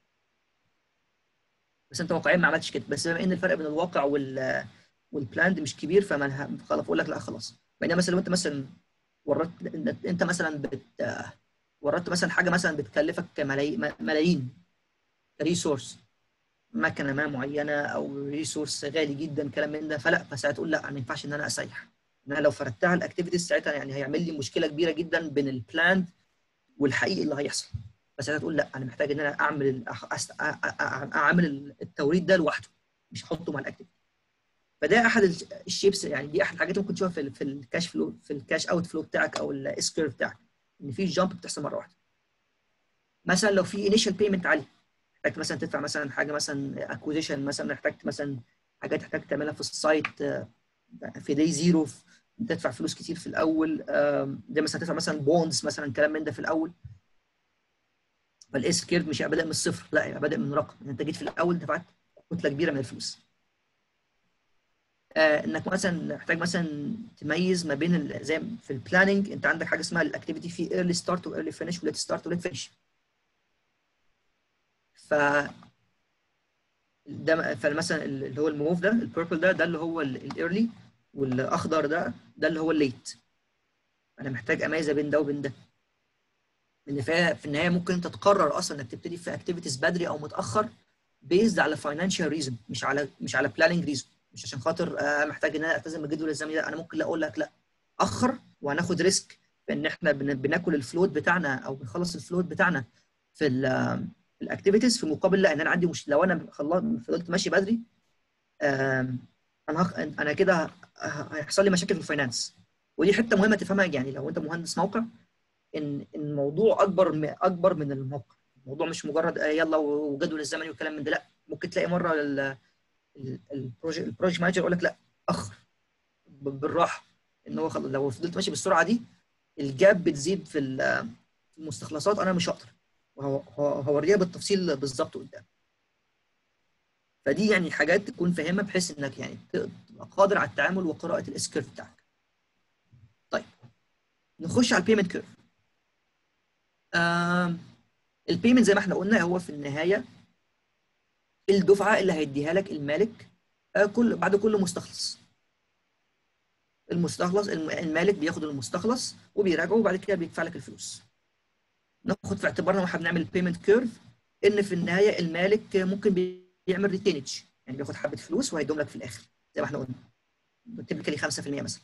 بس انت واقعيا ما عملتش كده، بس بما ان الفرق بين الواقع وال والبلاند مش كبير فما خلاص بقول لك لا خلاص. بينما مثلا لو انت مثلا ورطت انت مثلا بت ورطت مثلا حاجه مثلا بتكلفك ملايين ملايين ريسورس، مكنه ما معينه او ريسورس غالي جدا كلام من ده، فلا فساعتها تقول لا ما ينفعش ان انا اسيح، ان انا لو فردتها على الاكتيفيتيز ساعتها يعني هيعمل لي مشكله كبيره جدا بين البلاند والحقيقي اللي هيحصل. فساعتها تقول لا انا محتاج ان انا اعمل اعمل التوريد ده لوحده مش احطه مع الاكتيفيتي. فده احد الشيبس، يعني دي احد الحاجات اللي ممكن تشوفها في في الكاش فلو في الكاش اوت فلو بتاعك او الاس كيرف بتاعك، ان في جامب بتحصل مره واحده. مثلا لو في انيشال بيمنت عالي، محتاج مثلا تدفع مثلا حاجه مثلا اكوزيشن، مثلا احتاجت مثلا حاجات تحتاج تعملها في السايت في داي زيرو، تدفع فلوس كتير في الاول، ده مثلا تدفع مثلا بوندز مثلا كلام من ده في الاول، فالاس كيرف مش هيبقى بادئ من الصفر، لا هيبقى بادئ من رقم، انت جيت في الاول دفعت كتله كبيره من الفلوس. آه انك مثلا محتاج مثلا تميز ما بين زي في البلاننج انت عندك حاجه اسمها الاكتيفيتي في ايرلي ستارت وايرلي فينش وليت ستارت وليت فينش. ف ده فمثلا اللي هو الموف ده البيربل ده ده اللي هو الايرلي، والاخضر ده ده اللي هو الليت. انا محتاج اميز بين ده وبين ده، لان في النهايه ممكن انت تقرر اصلا انك تبتدي في اكتيفيتيز بدري او متاخر بيزد على فاينانشال ريزون، مش على مش على بلاننج ريزون، مش عشان خاطر آه محتاج ان انا التزم بالجدول الزمني. لا انا ممكن لا اقول لك لا اخر وهناخد ريسك بان احنا بناكل الفلوت بتاعنا او بنخلص الفلوت بتاعنا في الاكتيفيتيز، في مقابل لا ان انا عندي مش لو انا خلصت فضلت ماشي بدري انا هخ... انا كده هيحصل لي مشاكل في الفاينانس. ودي حته مهمه تفهمها، يعني لو انت مهندس موقع ان الموضوع اكبر اكبر من الموقع، الموضوع مش مجرد يلا وجدول الزمني والكلام من ده، لا ممكن تلاقي مره البروجكت البروجكت مانجر يقول لك لا اخر بالراحه، ان هو خلاص لو فضلت ماشي بالسرعه دي الجاب بتزيد في المستخلصات انا مش هقدر، وهوريها بالتفصيل بالظبط قدام. فدي يعني حاجات تكون فاهمها بحيث انك يعني تبقى قادر على التعامل وقراءه الاس كيرف بتاعك. طيب نخش على البيمنت كيرف. البيمنت زي ما احنا قلنا هو في النهايه الدفعه اللي هيديها لك المالك كل بعد كل مستخلص. المستخلص المالك بياخد المستخلص وبيراجعه وبعد كده بيدفع لك الفلوس. ناخد في اعتبارنا واحنا بنعمل البيمنت كيرف ان في النهايه المالك ممكن بيعمل ريتينج، يعني بياخد حبه فلوس وهيدوم لك في الاخر زي ما احنا قلنا تبقى خمسة في المية مثلا،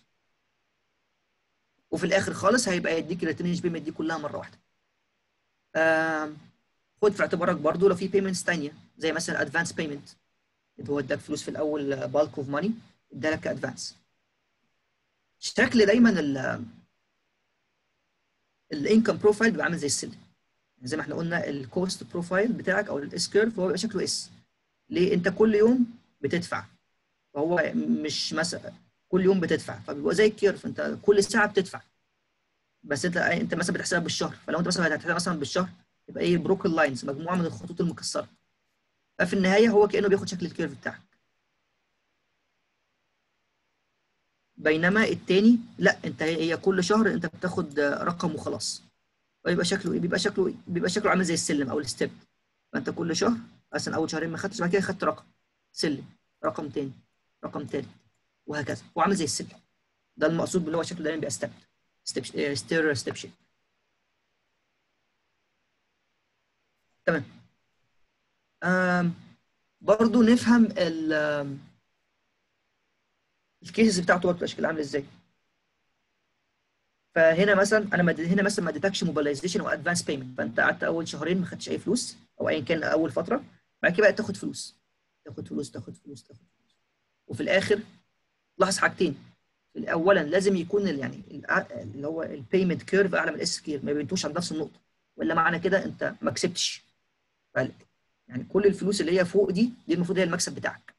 وفي الاخر خالص هيبقى يديك الريتينج بيمنت دي كلها مره واحده. آه خد في اعتبارك برضو لو في بيمنتس ثانيه زي مثلا ادفانس بيمنت، اللي هو اداك فلوس في الاول بالك اوف ماني ادالك ادفانس. شكل دايما الانكم بروفايل بيبقى عامل زي السلم، زي ما احنا قلنا الكوست بروفايل بتاعك او الاس كيرف هو بيبقى شكله اس. ليه؟ انت كل يوم بتدفع، فهو مش مثلا كل يوم بتدفع فبيبقى زي الكيرف انت كل ساعه بتدفع، بس انت انت مثلا بتحسبها بالشهر، فلو انت مثلا هتحسبها مثلا بالشهر يبقى ايه بروكن لاينز مجموعه من الخطوط المكسره، ففي النهايه هو كانه بياخد شكل الكيرف بتاعك. بينما التاني لا انت هي كل شهر انت بتاخد رقم وخلاص، فيبقى شكله ايه؟ بيبقى شكله بيبقى شكله عامل زي السلم او الستيب، فانت كل شهر مثلا اول شهرين ما خدتش بعد كده خدت رقم سلم، رقم تاني، رقم تالت، وهكذا، هو عامل زي السلم. ده المقصود باللي هو شكله دايما بيبقى ستيب ستيب ستير ستيب شيب. تمام. آم برضو نفهم الكيسز بتاعته بتبقى شكلها عامل ازاي. فهنا مثلا انا مد... هنا مثلا ما اديتكش موبيلايزيشن وادفانس بيمنت، فانت قعدت اول شهرين ما خدتش اي فلوس او ايا كان اول فتره، بعد كده بقى تاخد فلوس تاخد فلوس تاخد فلوس تاخد فلوس، وفي الاخر لاحظ حاجتين. اولا لازم يكون يعني اللي هو البيمنت كيرف اعلى من الاس كيرف، ما بينتوش عند نفس النقطه، ولا معنى كده انت ما كسبتش. يعني كل الفلوس اللي هي فوق دي دي المفروض هي المكسب بتاعك.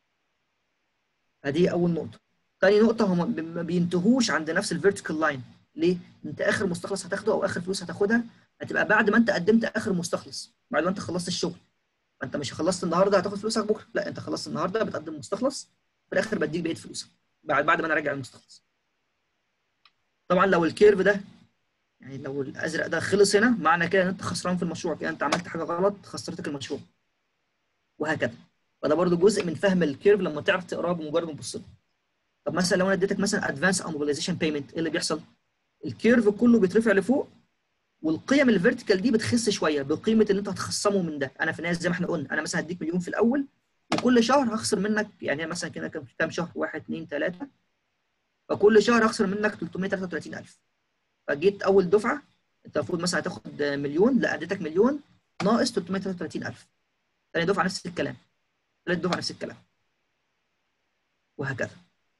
فدي اول نقطه. ثاني نقطه هم ما بينتهوش عند نفس الفيرتيكال لاين، ليه؟ انت اخر مستخلص هتاخده او اخر فلوس هتاخدها هتبقى بعد ما انت قدمت اخر مستخلص، بعد ما انت خلصت الشغل. فانت مش خلصت النهارده هتاخد فلوسك بكره، لا انت خلصت النهارده بتقدم مستخلص، في الاخر بديك بقيه فلوسك بعد بعد ما انا راجع المستخلص. طبعا لو الكيرف ده يعني لو الازرق ده خلص هنا، معنى كده ان انت خسران في المشروع، كده انت عملت حاجه غلط خسرتك المشروع، وهكذا. فده برضو جزء من فهم الكيرف لما تعرف تقراه بمجرد ما تبص له. طب مثلا لو انا اديتك مثلا ادفانس او موبيلايزيشن بيمنت، ايه اللي بيحصل؟ الكيرف كله بيترفع لفوق، والقيم الفيرتيكال دي بتخس شويه بقيمه اللي انت هتخصمه من ده. انا في النهايه زي ما احنا قلنا، انا مثلا هديك مليون في الاول، وكل شهر هخسر منك يعني مثلا كده كام كام شهر؟ واحد اثنين ثلاثه، فكل شهر هخسر منك ثلاثمائة وثلاثة وثلاثين ألف. فجيت اول دفعه انت المفروض مثلا هتاخد مليون، لا اديتك مليون ناقص ثلاثمائة وثلاثة وثلاثين ألف. ثاني دفعه نفس الكلام، ثالث دفعه نفس الكلام، وهكذا.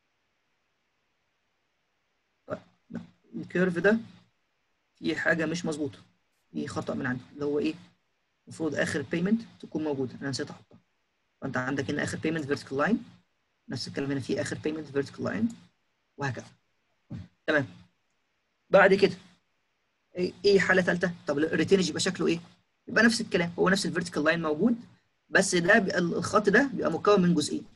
طيب الكيرف ده فيه حاجه مش مظبوطه، فيه خطا من عندي، اللي هو ايه؟ المفروض اخر بيمنت تكون موجوده، انا نسيت احطها. فانت عندك هنا اخر بيمنت فيرتيكال لاين، نفس الكلام هنا في اخر بيمنت فيرتيكال لاين، وهكذا. تمام. بعد كده ايه إيه حاله ثالثه؟ طب الريتينج يبقى شكله ايه؟ يبقى نفس الكلام، هو نفس الفيرتيكال لاين موجود، بس ده بيبقى الخط ده بيبقى مكون من جزئين،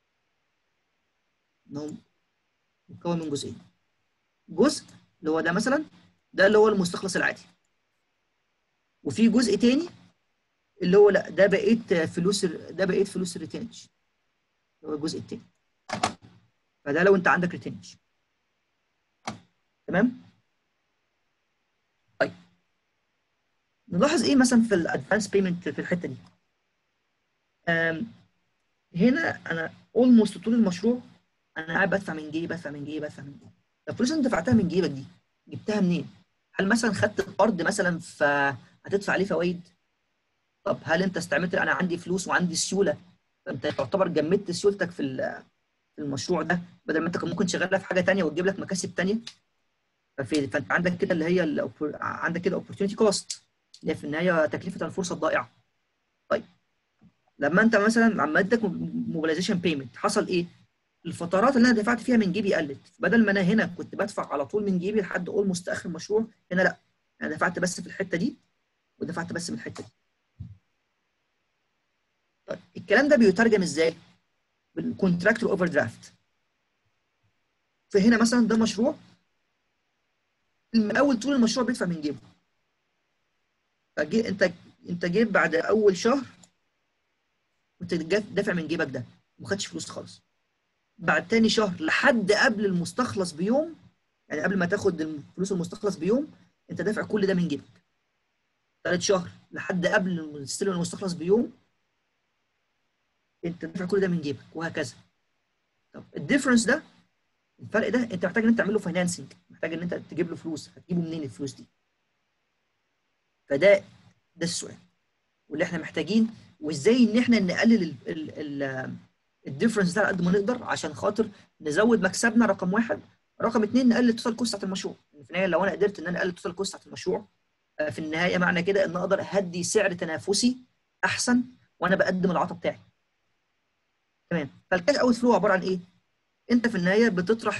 انه مكون من جزئين. جزء اللي هو ده مثلا، ده اللي هو المستخلص العادي، وفي جزء تاني اللي هو لا ده بقيت فلوس، ده بقيت فلوس الريتينج، اللي هو الجزء التاني. فده لو انت عندك ريتينج. تمام. طيب نلاحظ ايه مثلا في الادفانس بيمنت في الحته دي؟ هنا انا اولموست طول المشروع انا قاعد بدفع من جيبي بدفع من جيبي بدفع من جيبي. طب الفلوس اللي انت دفعتها من جيبك دي جبتها منين؟ هل مثلا خدت قرض مثلا فهتدفع عليه فوائد؟ طب هل انت استعملت انا عندي فلوس وعندي سيوله، فانت تعتبر جمدت سيولتك في في المشروع ده، بدل ما انت كان ممكن تشغلها في حاجه ثانيه وتجيب لك مكاسب ثانيه. ففي فانت عندك كده اللي هي عندك كده اوبورتيونيتي كوست، اللي هي في النهايه تكلفه الفرصه الضائعه. طيب لما انت مثلا لما اديتك موبيلايزيشن بيمنت حصل ايه؟ الفترات اللي انا دفعت فيها من جيبي قلت، بدل ما انا هنا كنت بدفع على طول من جيبي لحد اولموست اخر المشروع، هنا لا، انا دفعت بس في الحته دي ودفعت بس من الحته دي. طيب الكلام ده بيترجم ازاي؟ بالكونتراكتور اوفر درافت. فهنا مثلا ده مشروع المقاول طول المشروع بيدفع من جيبه، فجي انت انت جيت بعد اول شهر كنت دافع من جيبك ده وما خدتش فلوس خالص. بعد تاني شهر لحد قبل المستخلص بيوم، يعني قبل ما تاخد فلوس المستخلص بيوم انت دافع كل ده من جيبك. ثالث شهر لحد قبل تستلم المستخلص بيوم انت دافع كل ده من جيبك، وهكذا. طب الديفرنس ده، الفرق ده انت محتاج ان انت تعمل له فاينانسنج، محتاج ان انت تجيب له فلوس، هتجيبه منين الفلوس دي؟ فده ده السؤال واللي احنا محتاجين، وازاي ان احنا نقلل الديفرنس ده على قد ما نقدر عشان خاطر نزود مكسبنا رقم واحد، رقم اثنين نقلل التوتال كوست بتاعت المشروع. في النهايه لو انا قدرت ان انا اقلل التوتال كوست بتاعت المشروع، في النهايه معنى كده ان اقدر اهدي سعر تنافسي احسن وانا بقدم العطاء بتاعي. تمام. فالكاش اوت فلو عباره عن ايه؟ انت في النهايه بتطرح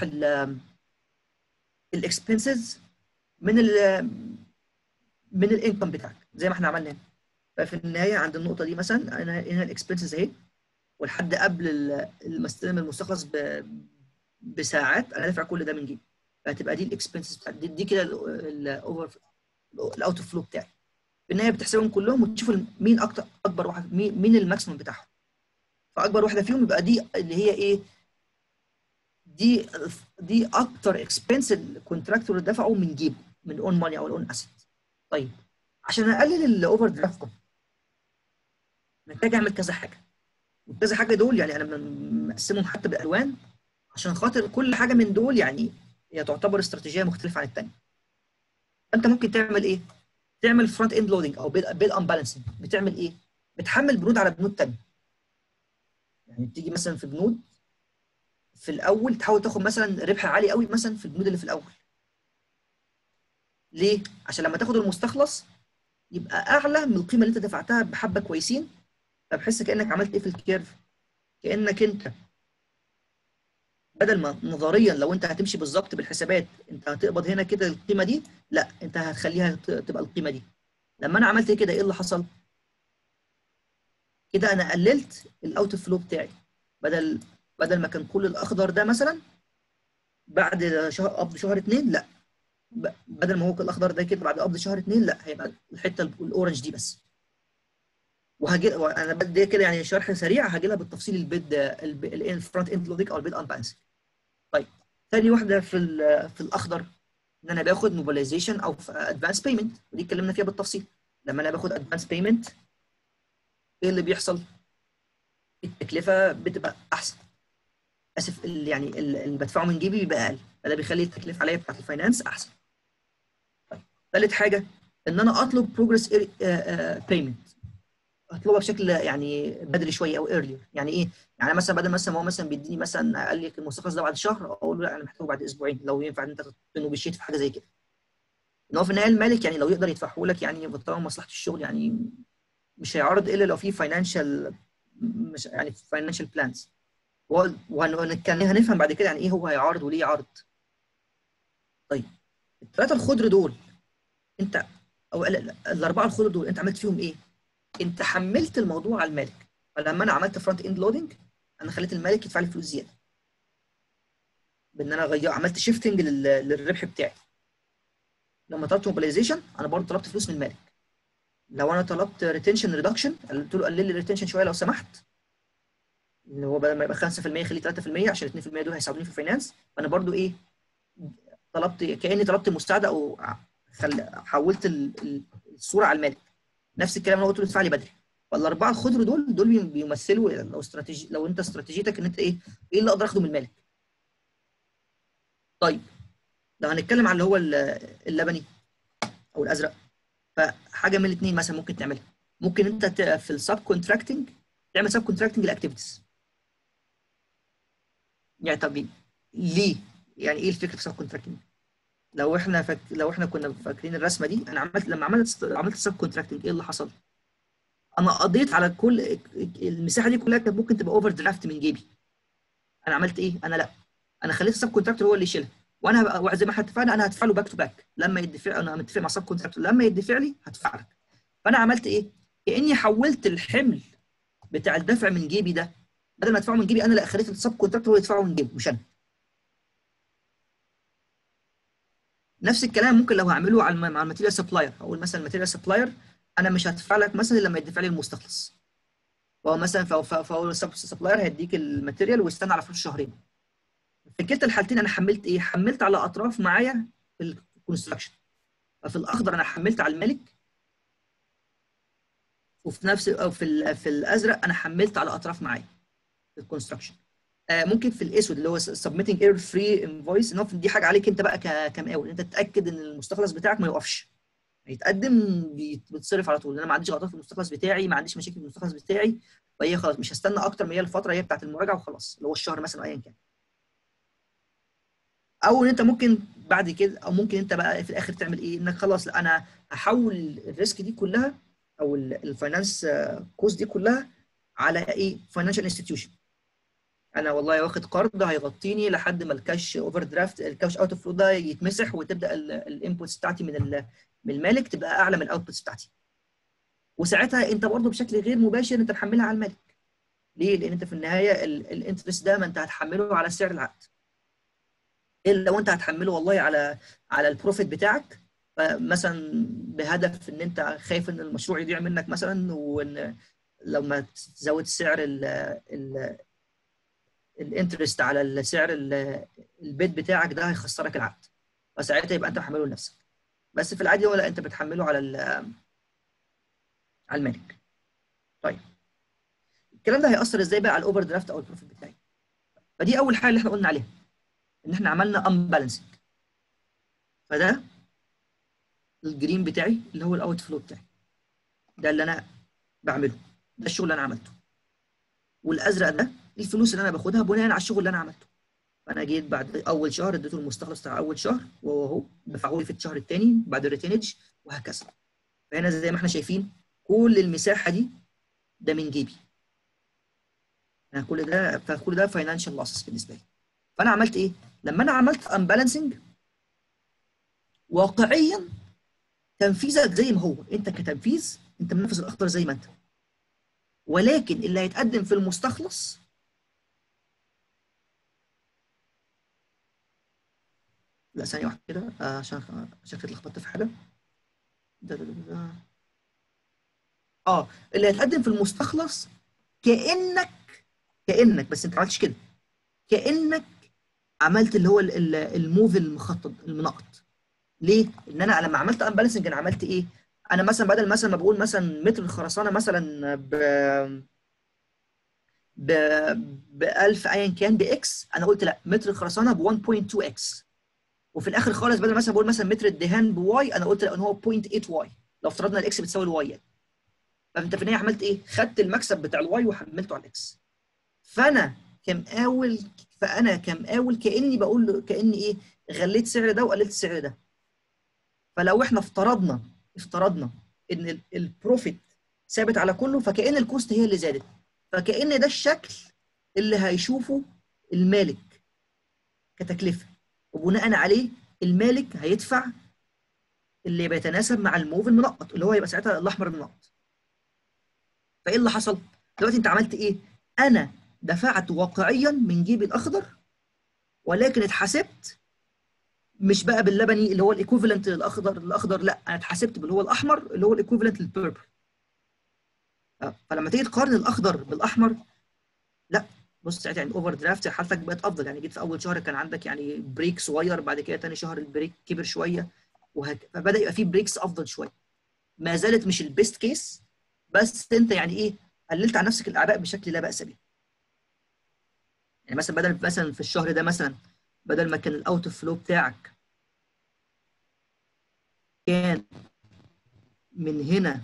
الاكسبنسز من ال من الانكم بتاعك زي ما احنا عملنا هنا. ففي النهايه عند النقطه دي مثلا انا هنا الاكسبنسز اهي، ولحد قبل المستلم المستخلص بساعات انا دافع كل ده من جيبي، فهتبقى دي الاكسبنسز بتاعتي دي, دي كده الاوفر الاوت اوف فلو بتاعي. في النهايه بتحسبهم كلهم وتشوف مين اكتر اكبر واحد، مين مين الماكسيمم بتاعهم. فاكبر واحده فيهم يبقى دي اللي هي ايه؟ دي دي اكتر اكسبنس الكونتراكتور دفعه من جيبه، من اون ماني او الاون اسيت. طيب عشان اقلل الاوفر درافت ده محتاج اعمل كذا حاجه، وكذا حاجه دول يعني انا مقسمهم حتى بالالوان عشان خاطر كل حاجه من دول يعني هي تعتبر استراتيجيه مختلفه عن الثانيه. انت ممكن تعمل ايه؟ تعمل فرونت اند لودنج او بيل امبالانسنج. بتعمل ايه؟ بتحمل بنود على بنود ثانيه. يعني تيجي مثلا في بنود في الاول تحاول تاخد مثلا ربح عالي قوي مثلا في البنود اللي في الاول. ليه؟ عشان لما تاخد المستخلص يبقى اعلى من القيمه اللي انت دفعتها بحبه كويسين، فبحس كانك عملت ايه في الكيرف؟ كانك انت بدل ما نظريا لو انت هتمشي بالظبط بالحسابات انت هتقبض هنا كده القيمه دي، لا انت هتخليها تبقى القيمه دي. لما انا عملت كده ايه اللي حصل؟ كده انا قللت الاوت فلو بتاعي. بدل بدل ما كان كل الاخضر ده مثلا بعد شهر قبض شهر اتنين، لا بدل ما هو الاخضر ده كده بعد قبض شهر اتنين، لا هيبقى الحته الاورنج دي بس. وهجي انا بدي كده يعني شرح سريع، هاجي لها بالتفصيل البيد الفرونت اند لودنج او البيد انبالانسنج. طيب ثاني واحده في في الاخضر ان انا باخد موبيلايزيشن او ادفانس بيمنت، ودي اتكلمنا فيها بالتفصيل. لما انا باخد ادفانس بيمنت ايه اللي بيحصل؟ التكلفه بتبقى احسن، اسف يعني اللي بدفعه من جيبي بيبقى اقل، فده بيخلي التكلفه عليا بتاعت الفاينانس احسن. طيب ثالث حاجه ان انا اطلب بروجرس بيمنت، اطلبها بشكل يعني بدري شويه او ايرلير. يعني ايه؟ يعني مثلا بدل مثلا هو مثلا بيديني مثلا قال لي المستخلص ده بعد شهر، اقول له لا انا محتاجه بعد اسبوعين، لو ينفع ان انت تنوبيشيت في حاجه زي كده. ان هو في النهايه المالك يعني لو يقدر يدفعه لك يعني طالما مصلحه الشغل، يعني مش هيعرض الا لو في فاينانشال، مش يعني فاينانشال بلانز. وهنفهم بعد كده يعني ايه هو هيعارض وليه يعارض. طيب الثلاثه الخضر دول انت او الاربعه الخضر دول انت عملت فيهم ايه؟ انت حملت الموضوع على المالك. فلما انا عملت فرونت اند لودنج انا خليت المالك يدفع لي فلوس زياده، بان انا غير عملت شيفتنج للربح بتاعي. لما طلبت موبيلايزيشن انا برضه طلبت فلوس من المالك. لو انا طلبت ريتنشن ريدكشن قلت له قلل لي الريتنشن شويه لو سمحت، اللي هو بدل ما يبقى خمسة في المية خليه ثلاثة في المية عشان اتنين في المية دول هيساعدوني في الفاينانس. فانا برضو ايه طلبت كاني طلبت مساعده او خل... حولت الصوره على المالك. نفس الكلام انا قلت له ادفع لي بدري. فالاربعه الخضر دول دول بيمثلوا لو استراتيجي، لو انت استراتيجيتك ان انت ايه ايه اللي اقدر اخده من المالك. طيب لو هنتكلم على اللي هو اللبني او الازرق، فحاجه من الاثنين مثلا ممكن تعملها. ممكن انت في السب كونتراكتنج تعمل سب كونتراكتنج الاكتيفيتيز. يعني طب ليه؟ يعني ايه الفكره في السب كونتراكتنج؟ لو احنا فك... لو احنا كنا فاكرين الرسمه دي، انا عملت لما عملت عملت سب كونتراكتنج ايه اللي حصل؟ انا قضيت على كل المساحه دي كلها كانت ممكن تبقى اوفر درافت من جيبي. انا عملت ايه؟ انا لا انا خليت السب كونتراكتور هو اللي يشيلها، وانا هبقى زي ما احنا اتفقنا انا هدفع له باك تو باك. لما يدفع انا متفق مع السب كونتراكتور لما يدفع لي هدفع لك. فانا عملت ايه؟ كاني حولت الحمل بتاع الدفع من جيبي ده، بدل ما ادفعه من جيبي انا لا خليت السب كونتراكتور هو يدفعه من جيبه مش انا. نفس الكلام ممكن لو هعمله على مع الماتيريال سبلاير، اقول مثلا الماتيريال سبلاير انا مش هدفع لك مثلا لما يدفع لي المستخلص، فهو مثلا فهو السبلاير هيديك الماتيريال ويستنى على فلوس شهرين. في كلتا الحالتين انا حملت ايه؟ حملت على اطراف معايا في الكونستراكشن. ففي الاخضر انا حملت على المالك، وفي نفس او في في الازرق انا حملت على اطراف معايا في الكونستراكشن. آه ممكن في الاسود اللي هو سبميتنج ايرور فري انفويس، ان دي حاجه عليك انت بقى كمقاول، انت تتاكد ان المستخلص بتاعك ما يوقفش، يتقدم بيتصرف على طول. انا ما عنديش غلطات في المستخلص بتاعي، ما عنديش مشاكل في المستخلص بتاعي، فهي خلاص مش هستنى اكتر من هي الفتره هي بتاعت المراجعه وخلاص، اللي هو الشهر مثلا ايا كان. او ان انت ممكن بعد كده، او ممكن انت بقى في الاخر تعمل ايه؟ انك خلاص لا انا هحول الريسك دي كلها او الفاينانس كوست دي كلها على ايه؟ فاينانشال انستتيوشن. انا والله واخد قرض هيغطيني لحد ما الكاش اوفر درافت الكاش اوت اوف فلو ده يتمسح، وتبدا الانبوتس بتاعتي من من المالك تبقى اعلى من الاوتبوتس بتاعتي. وساعتها انت برضه بشكل غير مباشر انت محملها على المالك. ليه؟ لان انت في النهايه الانترست ده ما انت هتحمله على سعر العقد، الا لو انت هتحمله والله على على البروفيت بتاعك، مثلا بهدف ان انت خايف ان المشروع يضيع منك مثلا، وان لما تزود سعر الانترست على سعر البيت بتاعك ده هيخسرك العقد، فساعتها يبقى انت محمله لنفسك. بس في العادي هو لا انت بتحمله على على المالك. طيب الكلام ده هيأثر ازاي بقى على الاوفر درافت او البروفيت بتاعي؟ فدي اول حاجه اللي احنا قلنا عليها، ان احنا عملنا امبالانسنج. فده الجرين بتاعي اللي هو الاوت فلو بتاعي، ده اللي انا بعمله، ده الشغل اللي انا عملته. والازرق ده الفلوس اللي انا باخدها بناء على الشغل اللي انا عملته. فانا جيت بعد اول شهر اديته المستخلص بتاع اول شهر، وهو اهو دفعوا لي في الشهر الثاني بعد الريتينج وهكذا. فهنا زي ما احنا شايفين كل المساحه دي ده من جيبي. يعني كل ده فكل ده فاينانشال لوسز بالنسبه لي. فانا عملت ايه؟ لما انا عملت امبالانسنج واقعيا تنفيذك زي ما هو، انت كتنفيذ انت منفذ الاخضر زي ما انت، ولكن اللي هيتقدم في المستخلص لا ثانيه واحده كده آه، عشان شكلي اتلخبطت في حاجه. ده ده ده ده. اه اللي هيتقدم في المستخلص كانك كانك بس انت ما عملتش كده، كانك عملت اللي هو ال- ال- الموف المخطط المنقط. ليه؟ ان انا لما عملت امبالانسنج انا عملت ايه؟ انا مثلا بدل مثلا ما بقول مثلا متر الخرسانه مثلا ب ب ب ألف ايا كان باكس، انا قلت لا متر الخرسانه ب واحد فاصلة اتنين اكس. وفي الاخر خالص بدل مثلا بقول مثلا متر الدهان بواي، انا قلت لا ان هو صفر فاصلة تمانية واي، لو افترضنا الاكس بتساوي الواي يعني. فانت في النهايه عملت ايه؟ خدت المكسب بتاع الواي وحملته على الاكس. فانا كمقاول فانا كمقاول كاني بقول له كاني ايه؟ غليت سعر ده وقللت سعر ده. فلو احنا افترضنا افترضنا ان ال- البروفيت ثابت على كله، فكأن الكوست هي اللي زادت، فكأن ده الشكل اللي هيشوفه المالك كتكلفة، وبناء عليه المالك هيدفع اللي بيتناسب مع الموف المنقط اللي هو يبقى ساعتها الاحمر المنقط. فايه اللي حصل؟ دلوقتي انت عملت ايه؟ انا دفعت واقعيا من جيبي الاخضر، ولكن اتحاسبت مش بقى باللبني اللي هو الايكوفالنت للاخضر الاخضر لا، انا اتحاسبت باللي هو الاحمر اللي هو الايكوفالنت للبيربل. فلما تيجي تقارن الاخضر بالاحمر، لا بص ساعتها يعني اوفر درافت حالتك بقت افضل. يعني جيت في اول شهر كان عندك يعني بريك صغير، بعد كده تاني شهر البريك كبر شويه وهك... فبدا يبقى في بريكس افضل شويه. ما زالت مش البيست كيس، بس انت يعني ايه؟ قللت عن نفسك الاعباء بشكل لا باس به. يعني مثلا بدل مثلا في الشهر ده مثلا بدل ما كان الاوت اوف فلو بتاعك كان من هنا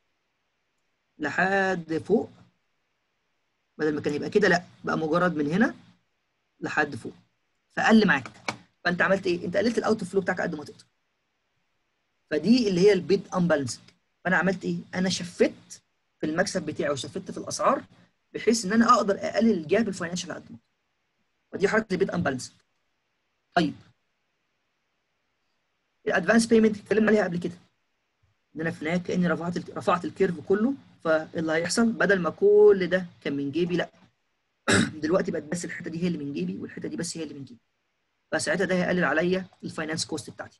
لحد فوق، بدل ما كان يبقى كده لا بقى مجرد من هنا لحد فوق، فقل معاك. فانت عملت ايه؟ انت قللت الاوت اوف فلو بتاعك قد ما تقدر. فدي اللي هي البيد امبالانسنج. فانا عملت ايه؟ انا شفت في المكسب بتاعي وشفت في الاسعار بحيث ان انا اقدر اقلل الجاب الفاينانشال على قد ما اقدر. ودي حركه البيد امبالانسنج. طيب الادفانس بيمنت اتكلمنا عليها قبل كده، ان انا في النهايه كاني رفعت ال- رفعت الكيرف كله. فاللي هيحصل بدل ما كل ده كان من جيبي، لا دلوقتي بقت بس الحته دي هي اللي من جيبي والحته دي بس هي اللي من جيبي. فساعتها ده هيقلل عليا الفاينانس كوست بتاعتي.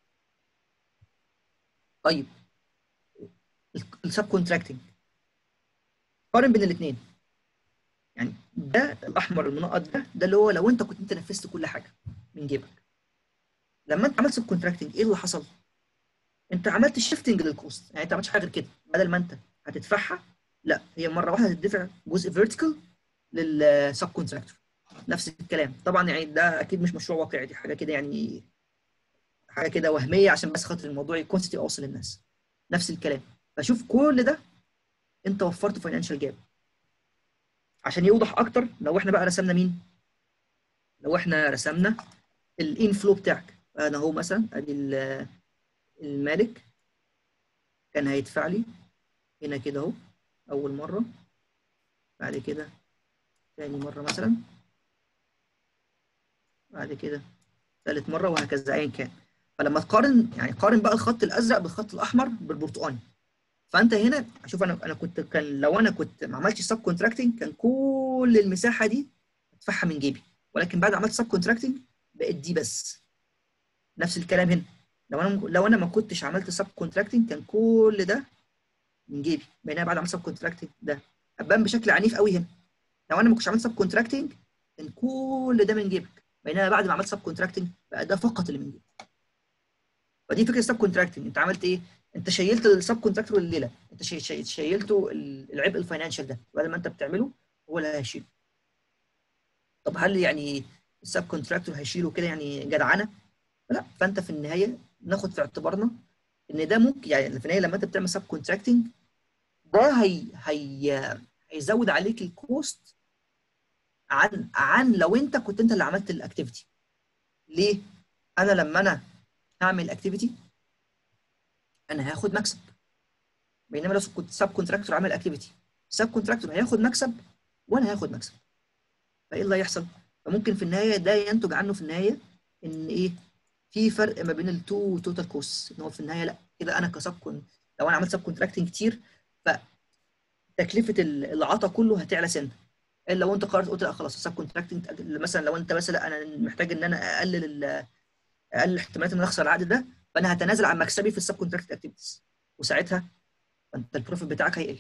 طيب السب كونتراكتنج، قارن بين الاثنين. يعني ده الاحمر المنقط ده ده اللي هو لو انت كنت انت نفذت كل حاجه من جيبك. لما انت عملت سب كونتراكتنج ايه اللي حصل؟ انت عملت شيفتنج للكوست. يعني انت ما عملتش حاجه غير كده، بدل ما انت هتدفعها لا هي مره واحده هتدفع جزء فيرتيكال للسب كونتراكتور. نفس الكلام طبعا، يعني ده اكيد مش مشروع واقعي، دي حاجه كده يعني حاجه كده وهميه عشان بس خاطر الموضوع يكون ستي اوصل للناس. نفس الكلام. فشوف كل ده انت وفرت فاينانشال جاب. عشان يوضح اكتر لو احنا بقى رسمنا مين؟ لو احنا رسمنا الانفلو بتاعك، انا هو مثلا ادي ال- المالك كان هيدفع لي هنا كده اهو اول مره، بعد كده تاني مره مثلا، بعد كده ثالث مره وهكذا ايا كان. فلما تقارن يعني قارن بقى الخط الازرق بالخط الاحمر بالبرتقاني. فانت هنا اشوف انا انا كنت كان لو انا كنت ما عملتش سب كونتراكتنج كان كل المساحه دي ادفعها من جيبي، ولكن بعد ما عملت سب كونتراكتنج بقت دي بس. نفس الكلام هنا، لو انا لو انا ما كنتش عملت سب كونتراكتنج كان كل ده من جيبي، بينما بعد ما عملت سب كونتراكتنج ده ابان بشكل عنيف قوي هنا. لو انا ما كنتش عملت سب كونتراكتنج كان كل ده من جيبك، بينما بعد ما عملت سب كونتراكتنج بقى ده فقط اللي من جيبك. فدي فكره السب كونتراكتنج. انت عملت ايه؟ انت شيلت السب كونتراكتور الليله، انت شي شي شيلته العبء الفاينانشال ده بدل ما انت بتعمله هو اللي هيشيله. طب هل يعني السب كونتراكتور هيشيله كده يعني جدعنه؟ لا. فانت في النهايه ناخد في اعتبارنا ان ده ممكن يعني في النهايه لما انت بتعمل سب كونتراكتنج ده هي هي هيزود عليك الكوست عن عن لو انت كنت انت اللي عملت الاكتيفيتي. ليه؟ انا لما انا هعمل اكتيفيتي انا هاخد مكسب، بينما لو كنت سب كونتراكتور عامل اكتيفيتي، سب كونتراكتور هياخد مكسب وانا هاخد مكسب. فايه اللي هيحصل؟ فممكن في النهايه ده ينتج عنه في النهايه ان ايه، في فرق ما بين التو توتال كوست، ان هو في النهايه لا كده انا كسب كون لو انا عملت سب كونتراكتنج كتير فتكلفه العطا كله هتعلى سنه. الا لو انت قررت قلت لا خلاص السب كونتراكتنج، مثلا لو انت مثلا انا محتاج ان انا اقلل اقلل احتمالات ان انا اخسر العقد ده، فانا هتنازل عن مكسبي في السب كونتراكت اكتيفيتيز، وساعتها انت البروفيت بتاعك هيقل.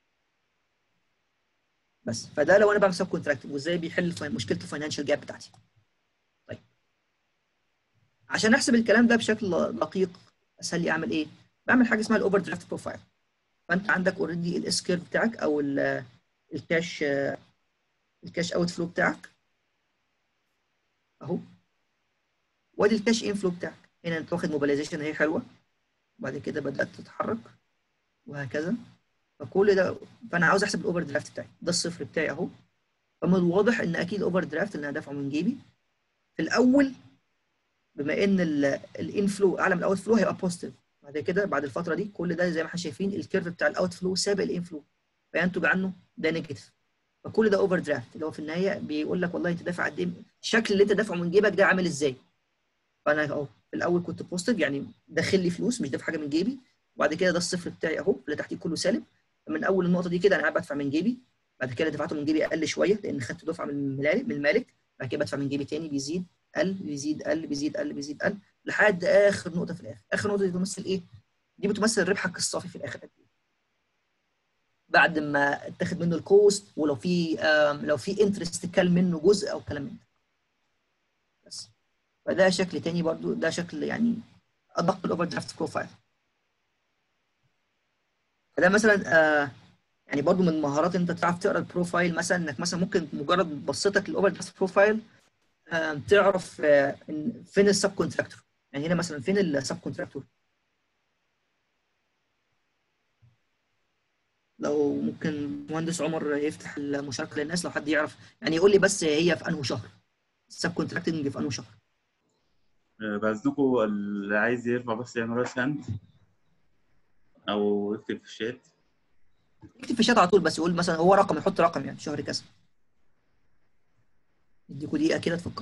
بس فده لو انا بعمل سب كونتراكتنج، وازاي بيحل مشكله الفاينانشال جاب بتاعتي. طيب عشان احسب الكلام ده بشكل دقيق اسهل لي اعمل ايه؟ بعمل حاجه اسمها الاوفر درافت بروفايل. فانت عندك اوريدي الاس كيرف بتاعك او الكاش الكاش اوت فلو بتاعك اهو، وادي الكاش ان فلو بتاعك. هنا انت واخد موبيلايزيشن اهي حلوه، وبعد كده بدات تتحرك وهكذا. فكل ده، فانا عاوز احسب الاوفر درافت بتاعي، ده الصفر بتاعي اهو. فمن الواضح ان اكيد الاوفر درافت اللي انا دافعه من جيبي في الاول، بما ان الانفلو اعلى من الاوت فلو، هيبقى بوزيتيف. بعد كده بعد الفتره دي كل ده زي ما احنا شايفين الكيرف بتاع الاوت فلو سابق الانفلو، فينتج عنه ده نيجاتيف. فكل ده اوفر درافت، اللي هو في النهايه بيقول لك والله انت دافع قد ايه، الشكل اللي انت دافعه من جيبك ده عامل ازاي. فانا اهو في الاول كنت بوزيتيف، يعني داخل لي فلوس مش دافع حاجه من جيبي، وبعد كده ده الصفر بتاعي اهو اللي تحتيه كله سالب. من اول النقطه دي كده انا قاعد بدفع من جيبي، بعد كده دفعته من جيبي اقل شويه لان خدت دفعه من المالك من المالك، بعد كده بدفع من جيبي تاني بيزيد قل بيزيد قل بيزيد قل بيزيد قل لحد اخر نقطه في الاخر. اخر نقطه دي بتمثل ايه؟ دي بتمثل ربحك الصافي في الاخر قد ايه بعد ما اتاخد منه الكوست، ولو في لو في انترست كل منه جزء او كلام من ده. بس فده شكل تاني برضو، ده شكل يعني ادق الاوفر درافت بروفايل. فده مثلا آه يعني برضو من مهارات انت تعرف تقرا البروفايل، مثلا انك مثلا ممكن مجرد بصتك للاوفر درافت بروفايل آه تعرف آه فين السب كونتراكتور. يعني هنا مثلا فين السب كونتراكتور، لو ممكن مهندس عمر يفتح المشاركه للناس لو حد يعرف، يعني يقول لي بس هي في انه شهر السب كونتراكتنج في انه شهر. بعزكم اللي عايز يرفع بس يعمل راس هاند او يكتب في الشات. اكتب في الشات على طول، بس يقول مثلا هو رقم، يحط رقم يعني شهر كذا. اديكوا دقيقه كده تفكر.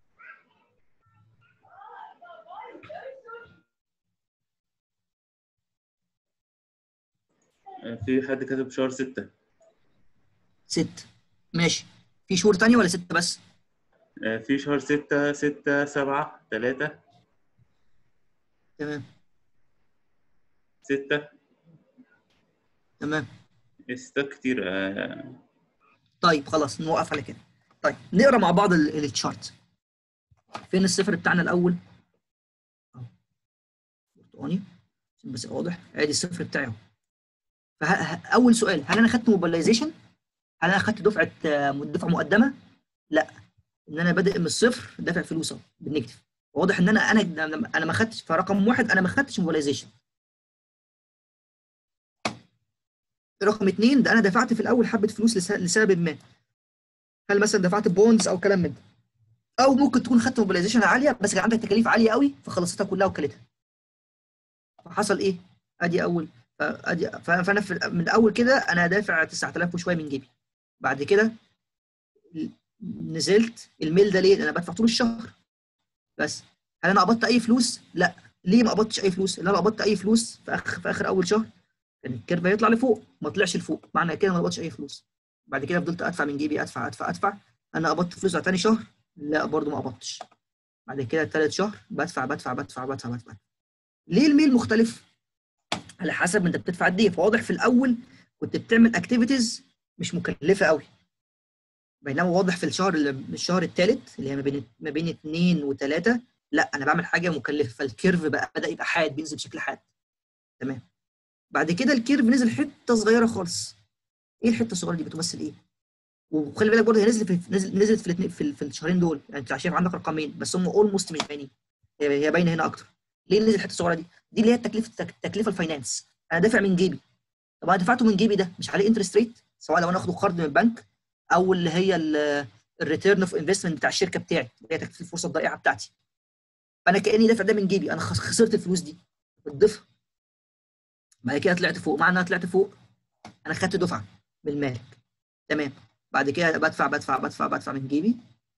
في حد كاتب شهر ستة. ست ماشي. في شهور تانية ولا ستة بس؟ في شهر ستة ستة سبعة تلاتة تمام ستة. تمام. ستات كتير. آه، طيب خلاص نوقف على كده. طيب نقرا مع بعض ال- التشارت. فين الصفر بتاعنا الاول؟ اهو برتقاني عشان بس يبقى واضح، ادي الصفر بتاعي اهو. فاول سؤال، هل انا خدت موبيلايزيشن؟ هل انا خدت دفعه آه، دفعه مقدمه؟ لا، ان انا بادئ من الصفر دافع فلوس اهو بالنيجاتيف. واضح ان انا انا انا ما خدتش، فرقم واحد انا ما خدتش موبيلايزيشن. رقم اثنين ده انا دفعت في الاول حبه فلوس لس- لسبب ما، هل مثلا دفعت بونز او كلام من ده، او ممكن تكون خدت موبيلايزيشن عاليه بس كان عندك تكاليف عاليه قوي فخلصتها كلها وكلتها. فحصل ايه؟ ادي اول، فادي فانا في من الاول كده انا دافع تسعة آلاف وشويه من جيبي. بعد كده نزلت الميل ده ليه؟ انا بدفع طول الشهر بس. هل انا قبضت اي فلوس؟ لا. ليه ما قبضتش اي فلوس؟ لان انا قبضت اي فلوس في اخر في اخر اول شهر كان الكيرف هيطلع لفوق، ما طلعش لفوق، معنى كده ما قبضتش اي فلوس. بعد كده فضلت ادفع من جيبي، ادفع ادفع ادفع. انا قبضت فلوس على ثاني شهر؟ لا برضه ما قبضتش. بعد كده ثالث شهر بدفع بدفع بدفع بدفع بدفع. ليه الميل مختلف؟ على حسب انت بتدفع قد ايه. فواضح في الاول كنت بتعمل اكتيفيتيز مش مكلفه قوي، بينما واضح في الشهر الشهر الثالث اللي هي ما بين ما بين اثنين وثلاثه، لا انا بعمل حاجه مكلفه، فالكيرف بقى بدا يبقى حاد، بينزل بشكل حاد. تمام. بعد كده الكيرف نزل حته صغيره خالص. ايه الحته الصغيره دي بتمثل ايه؟ وخلي بالك برضه هي نزلت في نزل نزلت في الاثنين في, في الشهرين دول، يعني انت شايف عندك رقمين بس هم اولموست مش باينين، هي هي باينه هنا اكتر. ليه نزل الحته الصغيره دي؟ دي اللي هي التكلفه تكلفه الفاينانس. انا دافع من جيبي، طب انا دفعته من جيبي ده مش عليه انترست ريت، سواء لو انا اخده قرض من البنك او اللي هي الريتيرن اوف انفستمنت بتاع الشركه بتاعي اللي هي تكلفه الفرصه الضائعه بتاعتي. فانا كاني دافع ده من جيبي، انا خسرت الفلوس دي بتضيفها. بعد كده طلعت فوق، معنى انا طلعت فوق انا خدت دفعه من المالك. تمام. بعد كده بدفع بدفع بدفع بدفع من جيبي،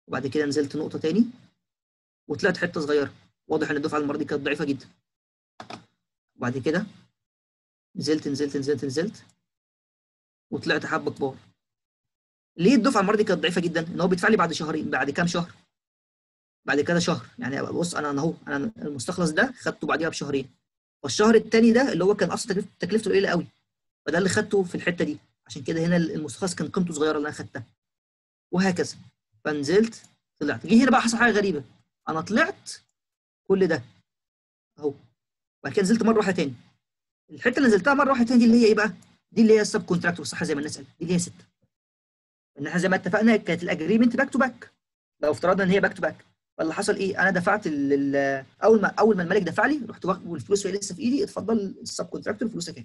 وبعد كده نزلت نقطه تاني وطلعت حته صغيره، واضح ان الدفعه المره دي كانت ضعيفه جدا. وبعد كده نزلت نزلت نزلت نزلت وطلعت حبه كبار. ليه الدفعه المره دي كانت ضعيفه جدا؟ ان هو بيدفع لي بعد شهرين، بعد كام شهر؟ بعد كده شهر. يعني بص انا انا اهو انا المستخلص ده خدته بعديها بشهرين، والشهر الثاني ده اللي هو كان اصلا تكلفته تكلفته قليله قوي، فده اللي خدته في الحته دي، عشان كده هنا المستخلص كان قيمته صغيره اللي انا خدتها، وهكذا. فنزلت طلعت، جه هنا بقى حصل حاجه غريبه، انا طلعت كل ده اهو، وبعد كده نزلت مره واحده تاني. الحته اللي نزلتها مره واحده تاني دي اللي هي ايه بقى؟ دي اللي هي السب كونتراكتور، صح زي ما الناس قالت، دي اللي هي سته. ان احنا زي ما اتفقنا كانت الاجريمنت باك تو باك، لو افترضنا ان هي باك تو باك، فاللي حصل ايه؟ انا دفعت ال اول ما اول ما الملك دفع لي رحت واخد والفلوس وهي لسه في ايدي، اتفضل السب كونتراكتور فلوسك اهي.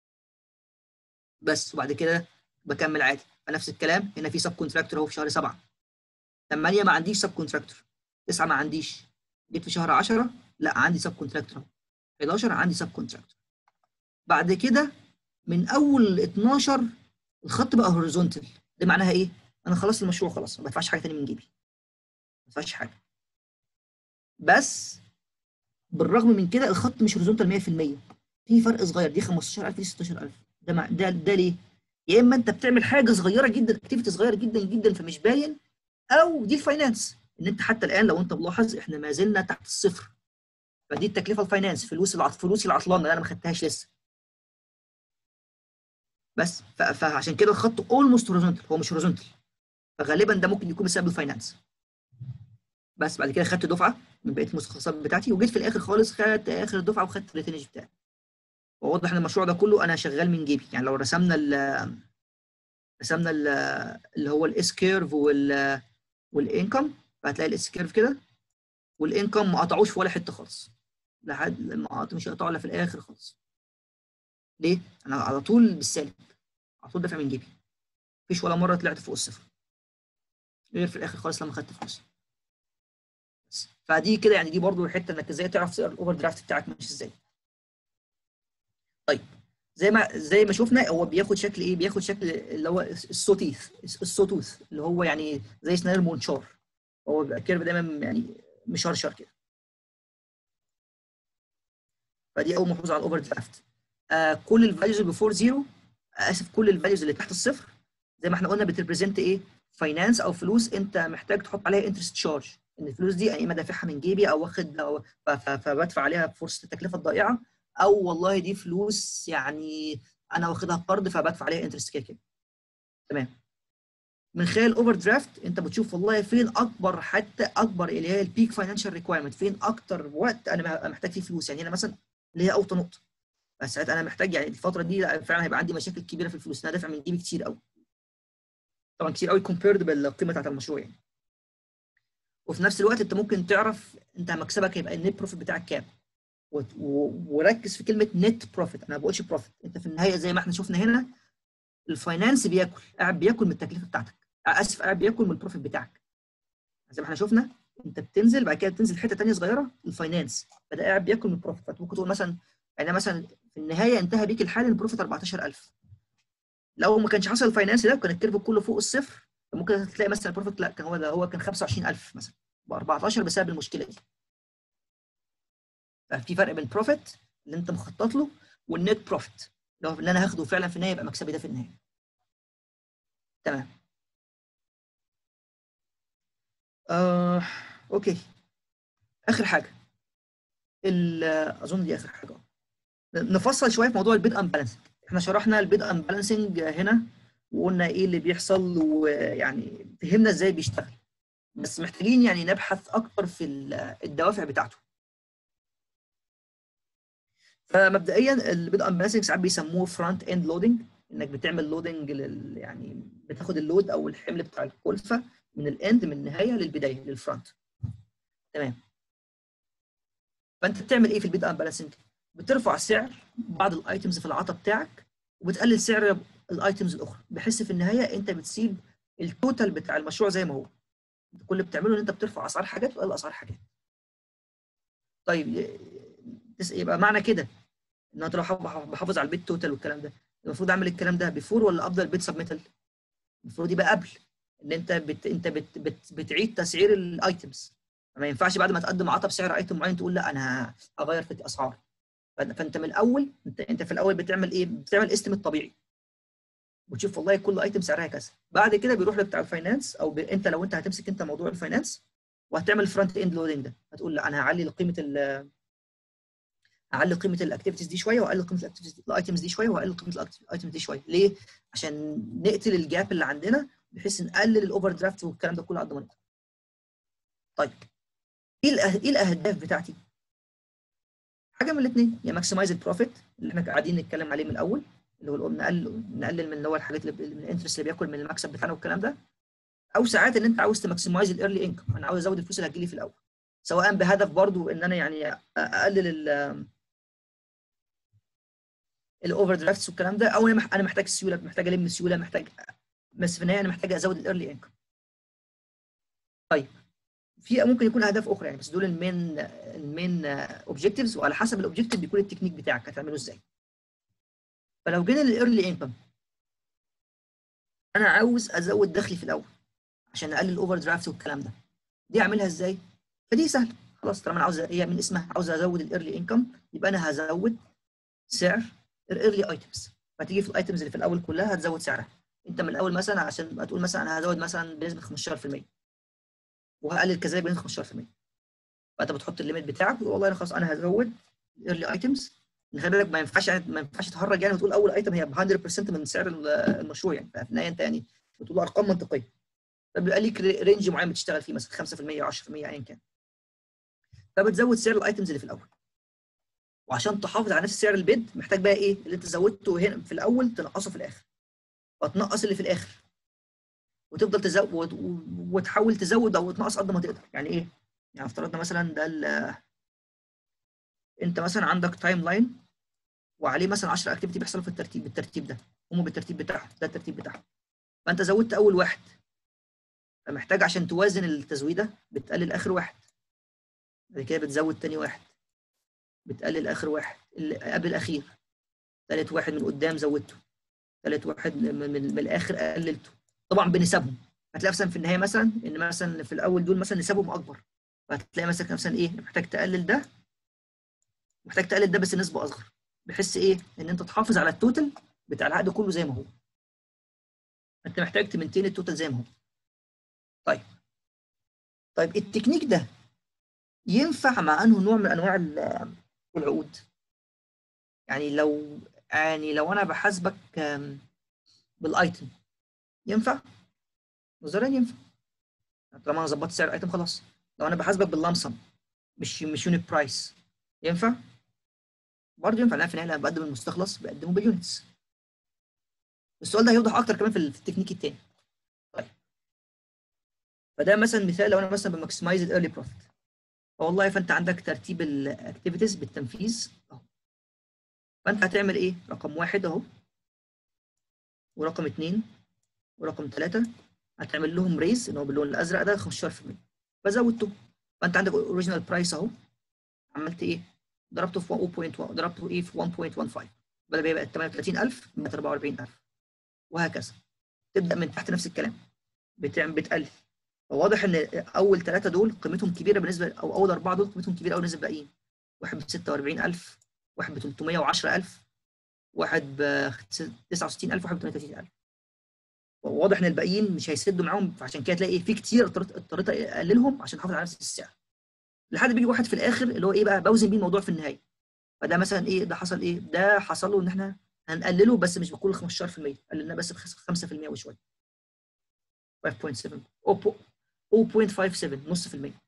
بس وبعد كده بكمل عادي. فنفس الكلام هنا في سب كونتراكتور اهو في شهر سبعه. ثمانيه ما عنديش سب كونتراكتور. تسعه ما عنديش. جيت في شهر عشره لا عندي سب كونتراكتور اهو. حداشر عندي سب كونتراكتور. بعد كده من اول اتناشر الخط بقى هوريزونتال. ده معناها ايه؟ انا خلصت المشروع خلاص، ما بدفعش حاجه ثانيه من جيبي. ما بدفعش حاجه. بس بالرغم من كده الخط مش هوريزونتال مية في المية، في فرق صغير، دي خمستاشر الف دي ستاشر الف. ده مع ده ده ليه؟ يا اما انت بتعمل حاجه صغيره جدا، اكتيفيتي صغيره جدا جدا فمش باين، او دي الفاينانس ان انت حتى الان لو انت ملاحظ احنا ما زلنا تحت الصفر. فدي التكلفه الفاينانس، فلوس العط... فلوسي العطلانه اللي انا ما خدتهاش لسه. بس ف... فعشان كده الخط اولموست هوريزونتال، هو مش هوريزونتال، فغالبا ده ممكن يكون بسبب الفاينانس. بس بعد كده خدت دفعه من بقيه المستخلصات بتاعتي، وجيت في الاخر خالص خدت اخر الدفعه وخدت الريتنج بتاعي. وواضح ان المشروع ده كله انا شغال من جيبي. يعني لو رسمنا ال رسمنا ال اللي هو الاس كيرف وال والانكم، فهتلاقي الاس كيرف كده، والانكم ما قطعوش في ولا حته خالص، لحد المقاطع مش هيقطعوا الا في الاخر خالص. ليه؟ انا على طول بالسالب، على طول دافع من جيبي، مفيش ولا مره طلعت فوق الصفر غير في الاخر خالص لما خدت فلوس. بس فدي كده يعني دي برضو الحته انك ازاي تعرف تقرا الاوفر درافت بتاعك ماشي ازاي. طيب زي ما زي ما شفنا هو بياخد شكل ايه؟ بياخد شكل اللي هو السوتيث، السوتوث اللي هو يعني زي سنان المنشار، هو بيبقى كيرف دايما يعني مشرشر كده. فدي اول ملحوظه على الاوفر درافت. آه كل الفاليوز اللي بيفور زيرو، اسف كل الفاليوز اللي تحت الصفر زي ما احنا قلنا بتريبريزنت ايه؟ فاينانس او فلوس انت محتاج تحط عليها انترست تشارج، ان الفلوس دي يا اما دافعها من جيبي او واخد أو فبدفع عليها فرصه التكلفه الضائعه، او والله دي فلوس يعني انا واخدها قرض فبدفع عليها انترست كده كده. تمام. من خلال الاوفر درافت انت بتشوف والله فين اكبر، حتى اكبر اللي هي البيك فاينانشال ريكوايرمنت، فين اكتر وقت انا محتاج فيه فلوس. يعني هنا مثلا اللي هي اوطى نقطه، بس ساعتها انا محتاج يعني الفتره دي فعلا هيبقى عندي مشاكل كبيره في الفلوس، انا دافع من جيبي كتير قوي، طبعا كتير قوي كومبيرد بالقيمه بتاعت المشروع يعني. وفي نفس الوقت انت ممكن تعرف انت مكسبك هيبقى النت بروفيت بتاعك كام، وركز في كلمه نت بروفيت، انا ما بقولش بروفيت. انت في النهايه زي ما احنا شفنا هنا الفاينانس بياكل، قاعد بياكل من التكلفه بتاعتك، اسف قاعد بياكل من البروفيت بتاعك. زي ما احنا شفنا انت بتنزل بعد كده بتنزل حته ثانيه صغيره الفاينانس، فده قاعد بياكل من البروفيت. فممكن تقول مثلا يعني مثلا في النهايه انتهى بيك الحال ان البروفيت اربعتاشر الف، لو ما كانش حصل الفاينانس ده وكان الكيرف كله فوق الصفر ممكن تلاقي مثلا البروفيت لا كان هو ده هو كان خمسة وعشرين الف مثلا ب اربعتاشر بسبب المشكله دي. ففي فرق بين البروفيت اللي انت مخطط له والنت بروفيت اللي هو اللي انا هاخده فعلا في النهايه يبقى مكسبي ده في النهايه. تمام. آه، اوكي. اخر حاجه اظن دي اخر حاجه، نفصل شويه في موضوع البيد امبالانسنج. احنا شرحنا البيد امبالانسنج هنا وقلنا ايه اللي بيحصل ويعني فهمنا ازاي بيشتغل، بس محتاجين يعني نبحث اكتر في الدوافع بتاعته. فمبدئيا البيد امبالانسنج ساعات بيسموه فرونت اند لودنج، انك بتعمل لودنج لل يعني بتاخد اللود او الحمل بتاع الكلفه من الاند من النهايه للبدايه للفرونت. تمام. فانت بتعمل ايه في البيد امبالانسنج؟ بترفع سعر بعض الايتمز في العطا بتاعك وبتقلل سعر الايتمز الاخرى، بحيث في النهايه انت بتسيب التوتال بتاع المشروع زي ما هو. كل اللي بتعمله ان انت بترفع اسعار حاجات وتقلل اسعار حاجات. طيب يبقى معنى كده ان انا بحافظ على البيت توتال والكلام ده، المفروض اعمل الكلام ده بيفور ولا افضل بيت سبميتال؟ المفروض يبقى قبل، ان انت بت انت بت بت بتعيد تسعير الايتمز. ما ينفعش بعد ما تقدم عطا بسعر ايتم معين تقول لا انا هغير في الاسعار. فانت من الاول انت انت في الاول بتعمل ايه؟ بتعمل استيميت طبيعي وتشوف والله كل ايتم سعرها كذا. بعد كده بيروح لبتاع الفاينانس او ب... انت لو انت هتمسك انت موضوع الفاينانس وهتعمل فرونت اند لودنج ده، هتقول لا انا هعلي قيمه ال اعلي قيمه الاكتيفيتيز دي شويه واقلل قيمه الاكتيفيتيز الايتمز دي شويه واقلل قيمه الايتمز دي شويه. ليه؟ عشان نقتل الجاب اللي عندنا بحيث نقلل الاوفر درافت والكلام ده كله على قد ما نقدر. طيب ايه ايه الاهداف بتاعتي؟ حاجه من الاثنين، يا ماكسمايز البروفيت اللي احنا قاعدين نتكلم عليه من الاول، اللي هو نقلل نقلل من اللي هو الحاجات اللي من الانترست اللي بياكل من المكسب بتاعنا والكلام ده، او ساعات ان انت عاوز تماكسمايز الايرلي انكم، انا عاوز ازود الفلوس اللي هتجي لي في الاول، سواء بهدف برضو ان انا يعني اقلل الاوفر درافتس والكلام ده، او انا انا محتاج سيوله، محتاج الم سيوله، محتاج، بس في النهايه انا محتاج ازود الايرلي انكم. طيب في ممكن يكون اهداف اخرى يعني، بس دول المين المين اوبجكتيفز، وعلى حسب الاوبجكتيف بيكون التكنيك بتاعك هتعمله ازاي. فلو جينا للايرلي انكم، انا عاوز ازود دخلي في الاول عشان اقلل الاوفر درافت والكلام ده، دي اعملها ازاي؟ فدي سهله خلاص، طالما انا عاوز، هي من اسمها عاوز ازود الايرلي انكم، يبقى انا هزود سعر الايرلي ايتمز. فتيجي في الايتمز اللي في الاول كلها هتزود سعرها. انت من الاول مثلا عشان تقول مثلا انا هزود مثلا بنسبه خمستاشر في المية وهقلل كذلك بنسبه خمستاشر في المية، فانت بتحط الليميت بتاعك وتقول والله انا خلاص انا هزود الايرلي ايتمز. خلي بالك ما ينفعش يعني ما ينفعش تهرج يعني وتقول اول ايتم هي ب مية بالمية من سعر المشروع، يعني في النهايه انت يعني بتقول ارقام منطقيه، فبيبقى ليك رينج معين بتشتغل فيه مثلا خمسة في المية عشرة في المية ايا كان، فبتزود سعر الايتمز اللي في الاول. وعشان تحافظ على نفس سعر البيد محتاج بقى ايه اللي انت زودته هنا في الاول تنقصه في الاخر، وتنقص اللي في الاخر وتفضل تزود وتحاول تزود او تنقص قد ما تقدر. يعني ايه؟ يعني افترضنا مثلا ده انت مثلا عندك تايم لاين وعليه مثلا عشرة اكتيفيتي بيحصلوا في الترتيب بالترتيب ده، هم بالترتيب بتاعهم، ده الترتيب بتاعهم، فانت زودت اول واحد، فمحتاج عشان توازن التزويده بتقلل اخر واحد، بعد كده بتزود تاني واحد، بتقلل اخر واحد اللي قبل الاخير، ثالث واحد من قدام زودته، ثالث واحد من, من, من الاخر قللته، طبعا بنسبهم. هتلاقي مثلا في النهايه مثلا ان مثلا في الاول دول مثلا نسبهم اكبر، فهتلاقي مثلا مثلا ايه محتاج تقلل ده، محتاج تقلل ده بس نسبه اصغر، بحيث ايه ان انت تحافظ على التوتال بتاع العقد كله زي ما هو، انت محتاج تمنتين التوتال زي ما هو. طيب طيب التكنيك ده ينفع مع انه نوع من انواع العقود؟ يعني لو يعني لو انا بحاسبك بالايتم ينفع؟ نظريا ينفع، طالما انا ظبطت سعر الايتم خلاص. لو انا بحاسبك باللمسم مش مش يونت برايس ينفع؟ برضه ينفع، لان في النهايه لما بقدم المستخلص بقدمه باليونتس. السؤال ده هيوضح اكتر كمان في التكنيك الثاني. طيب فده مثلا مثال، لو انا مثلا بماكسمايز الايرلي بروفيت، فوالله فانت عندك ترتيب الاكتيفيتيز بالتنفيذ اهو، فانت هتعمل ايه؟ رقم واحد اهو، ورقم اثنين، ورقم ثلاثة هتعمل لهم ريز اللي هو باللون الازرق ده خمستاشر في المية، فزودته. فانت عندك اوريجينال برايس اهو، عملت ايه؟ ضربته في واحد فاصلة واحد، ضربته ايه في واحد فاصلة خمسة خمسة، بدل ما يبقى ثمانية وثلاثين ألف بقت أربعة وأربعين ألف، وهكذا. تبدا من تحت نفس الكلام، بتعمل بتقلل. فواضح ان اول ثلاثه دول قيمتهم كبيره بالنسبه، او اول اربعه دول قيمتهم كبيره قوي بالنسبه للباقيين، واحد ب ستة وأربعين ألف، واحد ب ثلاثمية وعشرة ألف، واحد ب تسعة وستين ألف، واحد ب ثمانية وثلاثين ألف. واضح ان الباقيين مش هيسدوا معاهم، فعشان كده تلاقي في كتير اضطريت اضطريت اقللهم عشان احافظ على نفس السعر، لحد بيجي واحد في الاخر اللي هو ايه بقى بوزن بيه الموضوع في النهايه. فده مثلا ايه ده حصل ايه؟ ده حصل له ان احنا هنقلله بس مش بكل خمستاشر في المية، قللناه بس ب خمسة في المية وشويه، خمسة فاصلة سبعة صفر فاصلة خمسة سبعة نص في المية.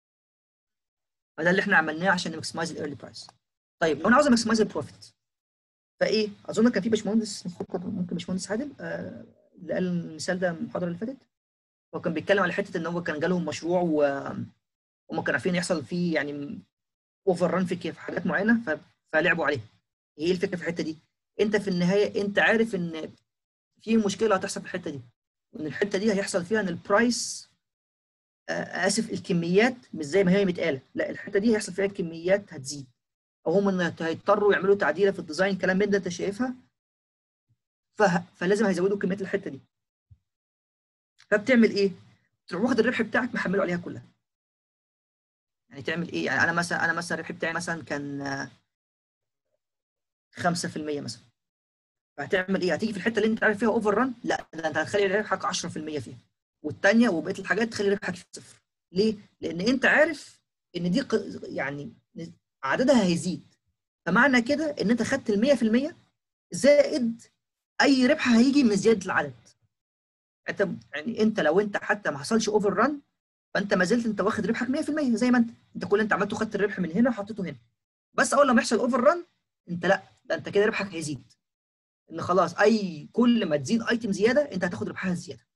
فده اللي احنا عملناه عشان نماكسمايز الايرلي برايس. طيب لو انا عاوز اماكسمايز البروفيت فايه؟ اظن كان في باشمهندس ممكن باشمهندس عادل آه اللي قال المثال ده المحاضره اللي فاتت، هو كان بيتكلم على حته ان هو كان جالهم مشروع وهم كانوا عارفين يحصل فيه يعني اوفر ران في حاجات معينه فلعبوا عليها. ايه الفكره في الحته دي؟ انت في النهايه انت عارف ان في مشكله هتحصل في الحته دي، وان الحته دي هيحصل فيها ان البرايس آه اسف الكميات مش زي ما هي متقاله، لا الحته دي هيحصل فيها الكميات هتزيد، او هم هيضطروا يعملوا تعديله في الديزاين كلام من ده انت شايفها، فلازم هيزودوا كميات الحته دي. فبتعمل ايه؟ تروح واخد الربح بتاعك محمله عليها كلها. يعني تعمل ايه؟ يعني انا مثلا انا مثلا الربح بتاعي مثلا كان خمسة في المية مثلا. فهتعمل ايه؟ هتيجي في الحته اللي انت عارف فيها اوفر ران، لا ده انت هتخلي ربحك عشرة في المية فيها، والثانيه وبقيه الحاجات تخلي ربحك صفر. ليه؟ لان انت عارف ان دي ق- يعني عددها هيزيد، فمعنى كده ان انت خدت ال مية في المية زائد اي ربح هيجي من زياده العدد. انت يعني انت لو انت حتى ما حصلش اوفر ران، فانت ما زلت انت واخد ربحك مية في المية زي ما انت انت كل اللي انت عملته خدت الربح من هنا وحطيته هنا. بس اول لما يحصل اوفر ران، انت لا ده انت كده ربحك هيزيد، ان خلاص اي كل ما تزيد ايتم زياده انت هتاخد ربحها زياده.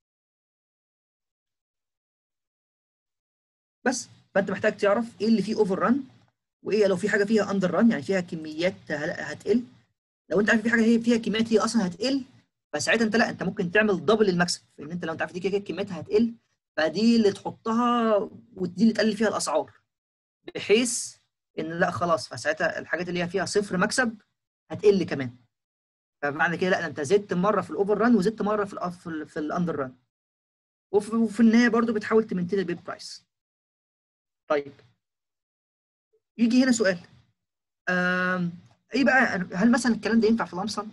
بس فانت محتاج تعرف ايه اللي فيه اوفر ران، وايه لو في حاجه فيها اندر ران يعني فيها كميات هتقل. لو انت عارف في حاجه هي فيها كميات هي اصلا هتقل، فساعتها انت لا انت ممكن تعمل دبل المكسب، لان انت لو انت عارف دي كده كده كمياتها هتقل، فدي اللي تحطها ودي اللي تقلل فيها الاسعار، بحيث ان لا خلاص فساعتها الحاجات اللي هي فيها صفر مكسب هتقل كمان. فمعنى كده لا انت زدت مره في الاوفر ران وزدت مره في ال في, ال في الاندر ران، وفي, وفي النهايه برضو بتحاول تمنتين البيت برايس. طيب يجي هنا سؤال، آم، ايه بقى هل مثلا الكلام ده ينفع في لامسون؟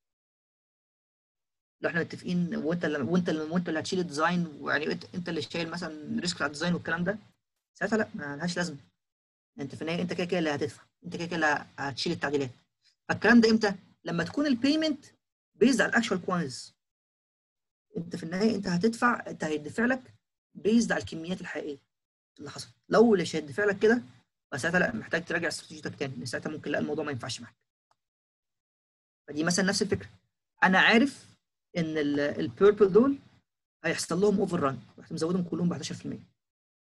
لو احنا متفقين وانت اللي وانت اللي وانت اللي هتشيل الديزاين، ويعني انت انت اللي شايل مثلا ريسك على الديزاين والكلام ده، ساعتها لا ما لهاش لازمه. انت في النهايه انت كده كده اللي هتدفع، انت كده كده اللي هتشيل التعديلات. فالكلام ده امتى؟ لما تكون البيمنت بيزد على الاكشوال كوانتيتيز. انت في النهايه انت هتدفع، انت هيدفع لك بيزد على الكميات الحقيقيه اللي حصلت. لو مش هيدفع لك كده، فساعتها لا محتاج تراجع استراتيجيتك تاني، لان ساعتها ممكن لا الموضوع ما ينفعش معاك. فدي مثلا نفس الفكره، انا عارف ان البيربل دول هيحصل لهم اوفر ران، رحت مزودهم كلهم ب احداشر في المية،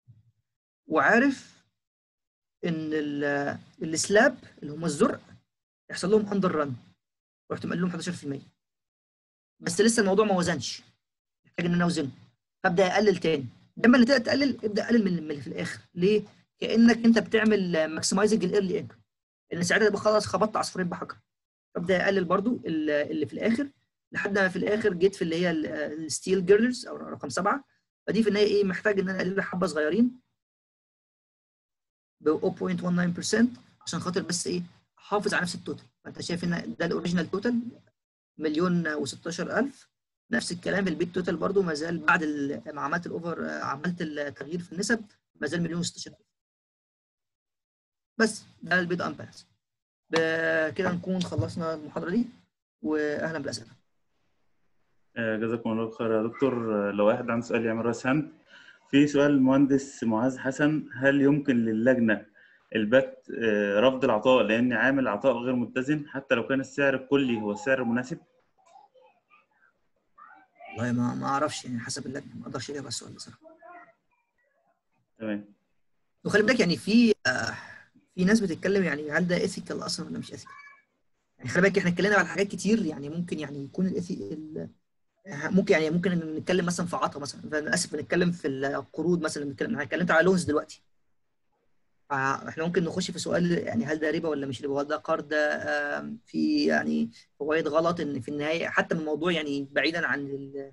وعارف ان السلاب اللي هم الزرق يحصل لهم اندر ران، رحت مقلل لهم احداشر في المية. بس لسه الموضوع ما وزنش، محتاج ان انا اوزنه، فابدا اقلل تاني. لما اللي تقدر تقلل ابدا قلل من اللي في الاخر. ليه؟ كانك انت بتعمل ماكسمايزنج الايرلي انكم، لان ساعتها تبقى خلاص خبطت عصفورين بحجر. فابدا اقلل برضو اللي في الاخر، لحد ما في الاخر جيت في اللي هي الستيل جيرلز او رقم سبعه. فدي في النهايه ايه محتاج ان انا اقلل حبه صغيرين ب صفر فاصلة واحد تسعة بالمية عشان خاطر بس ايه احافظ على نفس التوتال. فانت شايف ان ده الاوريجينال توتال مليون وستاشر الف، نفس الكلام البيت توتال برضو ما زال بعد ما عملت الاوفر عملت التغيير في النسب ما زال مليون وستاشر الف. بس ده البيت امبالانس. بكده نكون خلصنا المحاضره دي، واهلا بالاسئله. آه، جزاكم الله خير يا دكتور. آه، لو واحد عنده سؤال يعمل راس هاند. في سؤال المهندس معاذ حسن: هل يمكن للجنة البت آه، رفض العطاء لأن عامل عطاء غير متزن حتى لو كان السعر الكلي هو السعر المناسب؟ والله ما ما اعرفش يعني حسب اللجنه، ما اقدرش اجاوب على السؤال ده صراحه. تمام. وخلي بالك يعني في آه في ناس بتتكلم يعني هل ده ايثيكال اصلا ولا مش ايثيكال. يعني خلي بالك احنا اتكلمنا على حاجات كتير، يعني ممكن يعني يكون الايثي ممكن يعني ممكن نتكلم مثلا في عطا مثلا، انا اسف بنتكلم في القروض مثلا، بنتكلم انا اتكلمت على لونز دلوقتي. فاحنا ممكن نخش في سؤال يعني هل ده ربا ولا مش ربا، هل ده قرض آم، في يعني فوائد غلط، ان في النهايه حتى من الموضوع يعني بعيدا عن ال...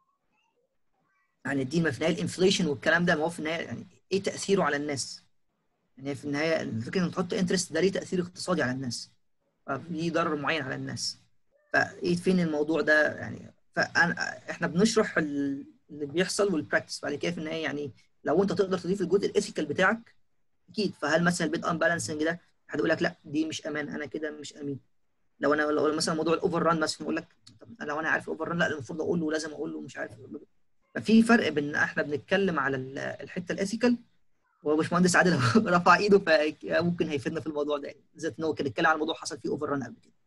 عن الدين، ما في النهايه الانفليشن والكلام ده، ما هو في النهايه يعني ايه تاثيره على الناس. يعني في النهايه الفكره ان تحط انترست ده ليه تاثير اقتصادي على الناس، فليه ضرر معين على الناس. فايه فين الموضوع ده يعني. فانا احنا بنشرح ال- اللي بيحصل والبراكتس بعد كده في النهايه. يعني لو انت تقدر تضيف الجزء الايثيكال بتاعك اكيد. فهل مثلا البيت ان بالانسنج ده حد يقول لك لا دي مش امان، انا كده مش امين. لو انا لو مثلا موضوع الاوفر ران مثلا يقول لك طب لو انا عارف الاوفر ران لا المفروض اقول له، لازم اقول له مش عارف. ففي فرق بين احنا بنتكلم على ال- الحته الايثيكال، وباشمهندس عادل رفع ايده فممكن هيفيدنا في الموضوع ده، يعني بالذات ان هو كان اتكلم على موضوع حصل فيه اوفر ران قبل كده.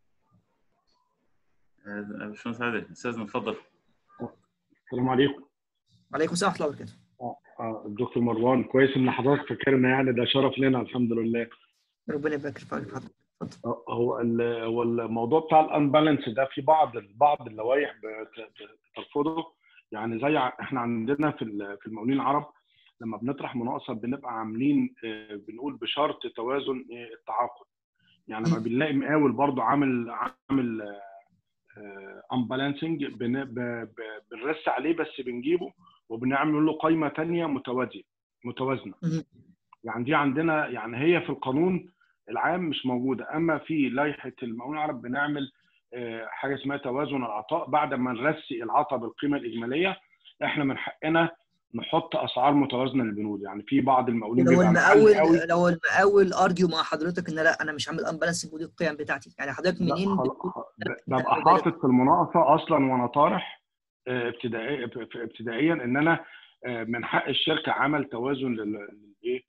آه، باشمهندس عادل، استاذ اتفضل. السلام عليكم. وعليكم السلام ورحمه الله وبركاته. اه آه، الدكتور مروان، كويس ان حضرتك فاكرنا، يعني ده شرف لنا الحمد لله. ربنا يبارك في حضرتك. اتفضل. آه، هو ال- هو الموضوع بتاع الانبالانس ده في بعض بعض اللوائح بت- بترفضه. يعني زي ع- احنا عندنا في ال- في المقاولين العرب لما بنطرح مناقصه بنبقى عاملين آه، بنقول بشرط توازن آه، التعاقد. يعني لما بنلاقي مقاول برضه عامل عامل امبالانسنج بنرس عليه بس بنجيبه وبنعمل له قائمه ثانيه متوازيه متوازنه. يعني دي عندنا، يعني هي في القانون العام مش موجوده، اما في لائحه المقاولين العرب بنعمل حاجه اسمها توازن العطاء. بعد ما نرسي العطاء بالقيمه الاجماليه احنا من حقنا نحط اسعار متوازنه للبنود. يعني في بعض المقاولين لو بيبقى محلي المقاول قوي. لو المقاول ارجيو مع حضرتك ان لا انا مش عامل امبالانس ودي القيم بتاعتي، يعني حضرتك لا منين خلاص، بتقول ببقى حاطط في المناقصه اصلا وانا طارح ابتدائيا ابتدائيا ان انا من حق الشركه عمل توازن للايه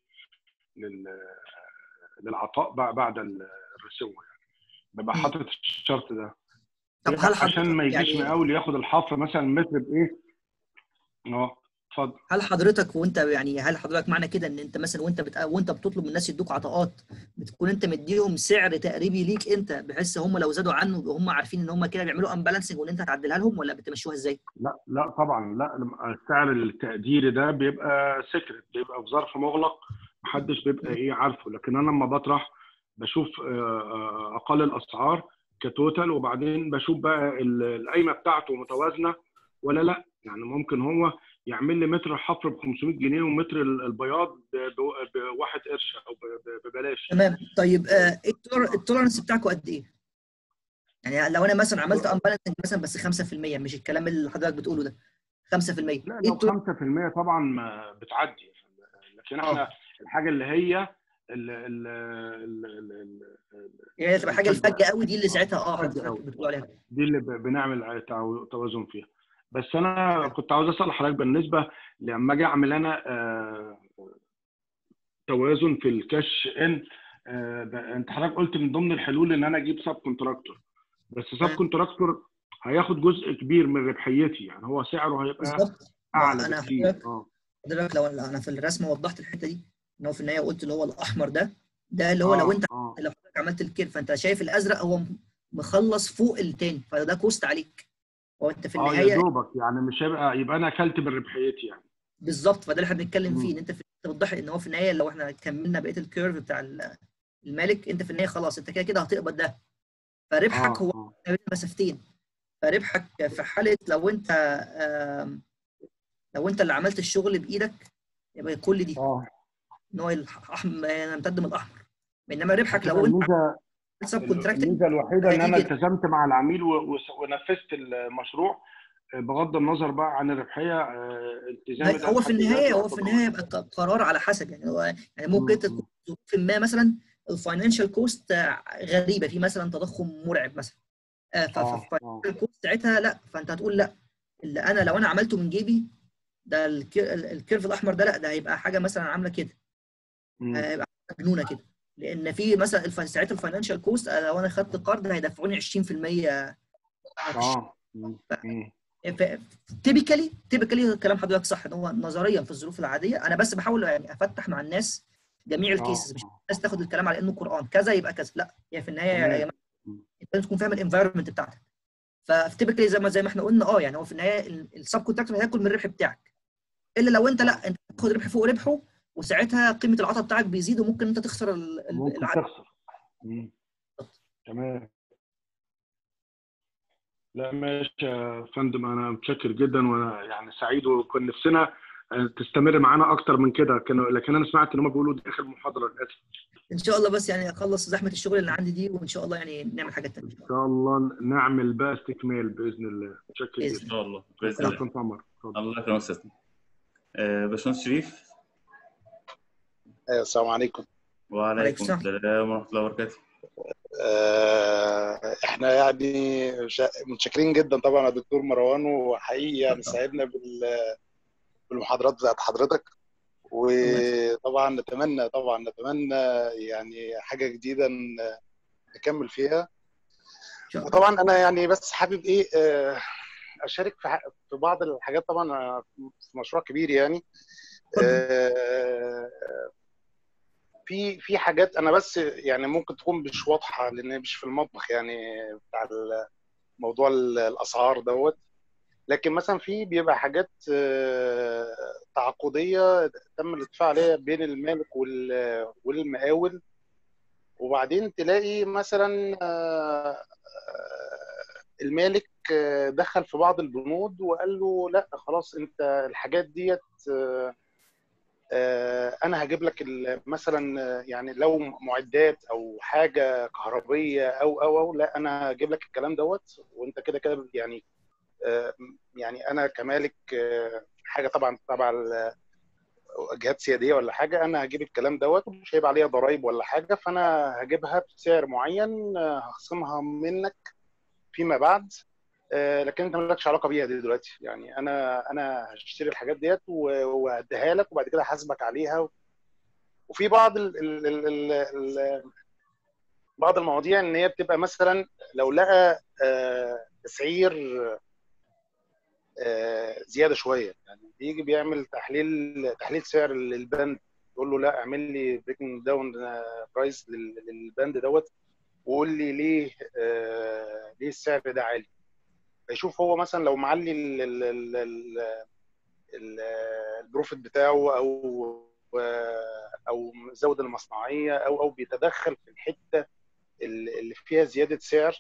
للعطاء بعد الرسوم. يعني ببقى حاطط الشرط ده. طب هل عشان ما يجيش يعني مقاول ياخد الحفر مثلا متر بايه. اه اتفضل. هل حضرتك وانت يعني هل حضرتك معنى كده ان انت مثلا وانت بت... وانت بتطلب من الناس يدوك عطاءات بتكون انت مديهم سعر تقريبي ليك انت، بحيث هم لو زادوا عنه هم عارفين ان هم كده بيعملوا امبالانسنج وان انت هتعدلها لهم، ولا بتمشوها ازاي؟ لا لا طبعا لا، السعر التقديري ده بيبقى سكرت، بيبقى في ظرف مغلق محدش بيبقى ايه عارفه. لكن انا لما بطرح بشوف اقل الاسعار كتوتال، وبعدين بشوف بقى القايمه بتاعته متوازنه ولا لا. يعني ممكن هو يعمل لي متر الحفر ب خمسمائة جنيه ومتر البياض بواحد قرش او ببلاش. تمام. طيب آه التولرنس بتاعكم قد ايه؟ يعني لو انا مثلا عملت امبالانسنج مثلا بس خمسة في المية، مش الكلام اللي حضرتك بتقوله ده، خمسة في المية لا ايه لو خمسة في المية طبعا ما بتعدي. لكن احنا اه الحاجه اللي هي ال ال ال ال يعني تبقى حاجه الفجه قوي دي اللي ساعتها اه فجأة حضرتك قوي بتقول عليها. دي اللي بنعمل توازن فيها. بس انا كنت عاوز اسال حضرتك بالنسبه لما اجي اعمل انا آه توازن في الكاش ان. آه انت حضرتك قلت من ضمن الحلول ان انا اجيب سب كونتراكتور، بس سب كونتراكتور هياخد جزء كبير من ربحيتي، يعني هو سعره هيبقى بالظبط. اعلى انا بكتير. حضرتك اه حضرتك لو انا في الرسمه وضحت الحته دي، ان هو في النهايه قلت اللي هو الاحمر ده ده اللي هو لو اه انت اه لو حضرتك عملت الكير فانت شايف الازرق هو مخلص فوق التاني، فده كوست عليك. هو انت في اه يا النهايه دوبك، يعني مش هيبقى يبقى انا اكلت من ربحيتي يعني. بالظبط، فده اللي احنا بنتكلم فيه، ان مم. انت في توضح ان هو في النهايه لو احنا كملنا بقيه الكيرف بتاع المالك، انت في النهايه خلاص انت كده كده هتقبض ده، فربحك اه هو اه ما بين مسافتين. فربحك في حاله لو انت لو انت اللي عملت الشغل بايدك يبقى كل دي اه ان هو الاحمر يمتد من الاحمر، بينما ربحك هتبقى لو انت الميزه عملت سب كونتراكتنج الميزه الوحيده ان انا هتيجي. التزمت مع العميل ونفذت المشروع بغض النظر بقى عن الربحيه. التزامي ده هو في بحد النهايه ذاته هو في يعتبر. النهايه يبقى قرار على حسب، يعني هو يعني ممكن مم. تكون في ما مثلا الفاينانشال كوست غريبه، في مثلا تضخم مرعب مثلا، اه اه فالفاينانشال كوست ساعتها لا، فانت هتقول لا اللي انا لو انا عملته من جيبي ده الكيرف الاحمر ده لا، ده هيبقى حاجه مثلا عامله كده، مم. هيبقى مجنونه كده، لان في مثلا ساعتها الفاينانشال كوست لو انا خدت قرض هيدفعوني عشرين في المية. اه مم. تيبيكالي تيبيكالي كلام حضرتك صح، ان هو نظريا في الظروف العاديه انا بس بحاول يعني افتح مع الناس جميع اه الكيسز، مش اه الناس تاخد الكلام على انه قران كذا يبقى كذا، لا هي في النهايه يا تمام. جماعه انت لازم تكون فاهم الانفايرمنت بتاعتك. فتيبيكالي زي ما زي ما احنا قلنا اه يعني هو في النهايه السب كونتراكتور هياكل من الربح بتاعك، الا لو انت اه لا انت تاخد ربح فوق ربحه، وساعتها قيمه العطاء بتاعك بيزيد وممكن انت تخسر ممكن العقد. تخسر. مم. تمام. لا ماشي يا فندم، انا متشكر جدا وانا يعني سعيد، وكان نفسنا تستمر معانا اكتر من كده، كانوا لكن انا سمعت ان هم بيقولوا دي اخر محاضره للاسف. ان شاء الله بس يعني اخلص زحمه الشغل اللي عندي دي، وان شاء الله يعني نعمل حاجات ثانيه. ان شاء الله نعمل بقى استكمال باذن الله. متشكر باذن ان جدا. شاء الله باذن شكرا الله. يا فندم عمر. الله يكرمك استاذنا. آه، باشمهندس شريف. ايوه السلام عليكم. وعليكم وعليكم السلام. السلام ورحمه الله وبركاته. آه، احنا يعني شا- متشكرين جدا طبعا يا دكتور مروان، وحقيقي يعني سعدنا بال- بالمحاضرات بتاعت حضرتك. الله يسلمك. وطبعا نتمنى طبعا نتمنى يعني حاجه جديده ن- نكمل فيها. ان شاء الله. وطبعا انا يعني بس حابب ايه آه، اشارك في ح- في بعض الحاجات. طبعا أنا في مشروع كبير يعني. اتفضل. آه، في في حاجات انا بس يعني ممكن تكون مش واضحه لان مش في المطبخ يعني بتاع موضوع الاسعار دوت. لكن مثلا في بيبقى حاجات آه، تعاقديه تم الاتفاق عليها بين المالك وال- والمقاول، وبعدين تلاقي مثلا آه، آه، المالك دخل في بعض البنود وقال له لا خلاص انت الحاجات ديت انا هجيب لك مثلا يعني لو معدات او حاجه كهربيه او او او لا انا هجيب لك الكلام دوت وانت كده كده يعني يعني انا كمالك حاجه طبعا تبع جهات سياديه ولا حاجه، انا هجيب الكلام دوت ومش هيبقى عليها ضرائب ولا حاجه، فانا هجيبها بسعر معين هخصمها منك فيما بعد، لكن انت مالكش علاقه بيها دي دلوقتي، يعني انا انا هشتري الحاجات ديت وهديها لك وبعد كده هحاسبك عليها. وفي بعض ال ال ال ال بعض المواضيع ان هي بتبقى مثلا لو لقى تسعير زياده شويه، يعني بيجي بيعمل تحليل تحليل سعر للبند، يقول له لا اعمل لي بريكنج داون برايس للبند دوت وقول لي ليه ليه السعر ده عالي. فيشوف هو مثلا لو معلي البروفيت بتاعه او او زود المصنعيه او او بيتدخل في الحته اللي فيها زياده سعر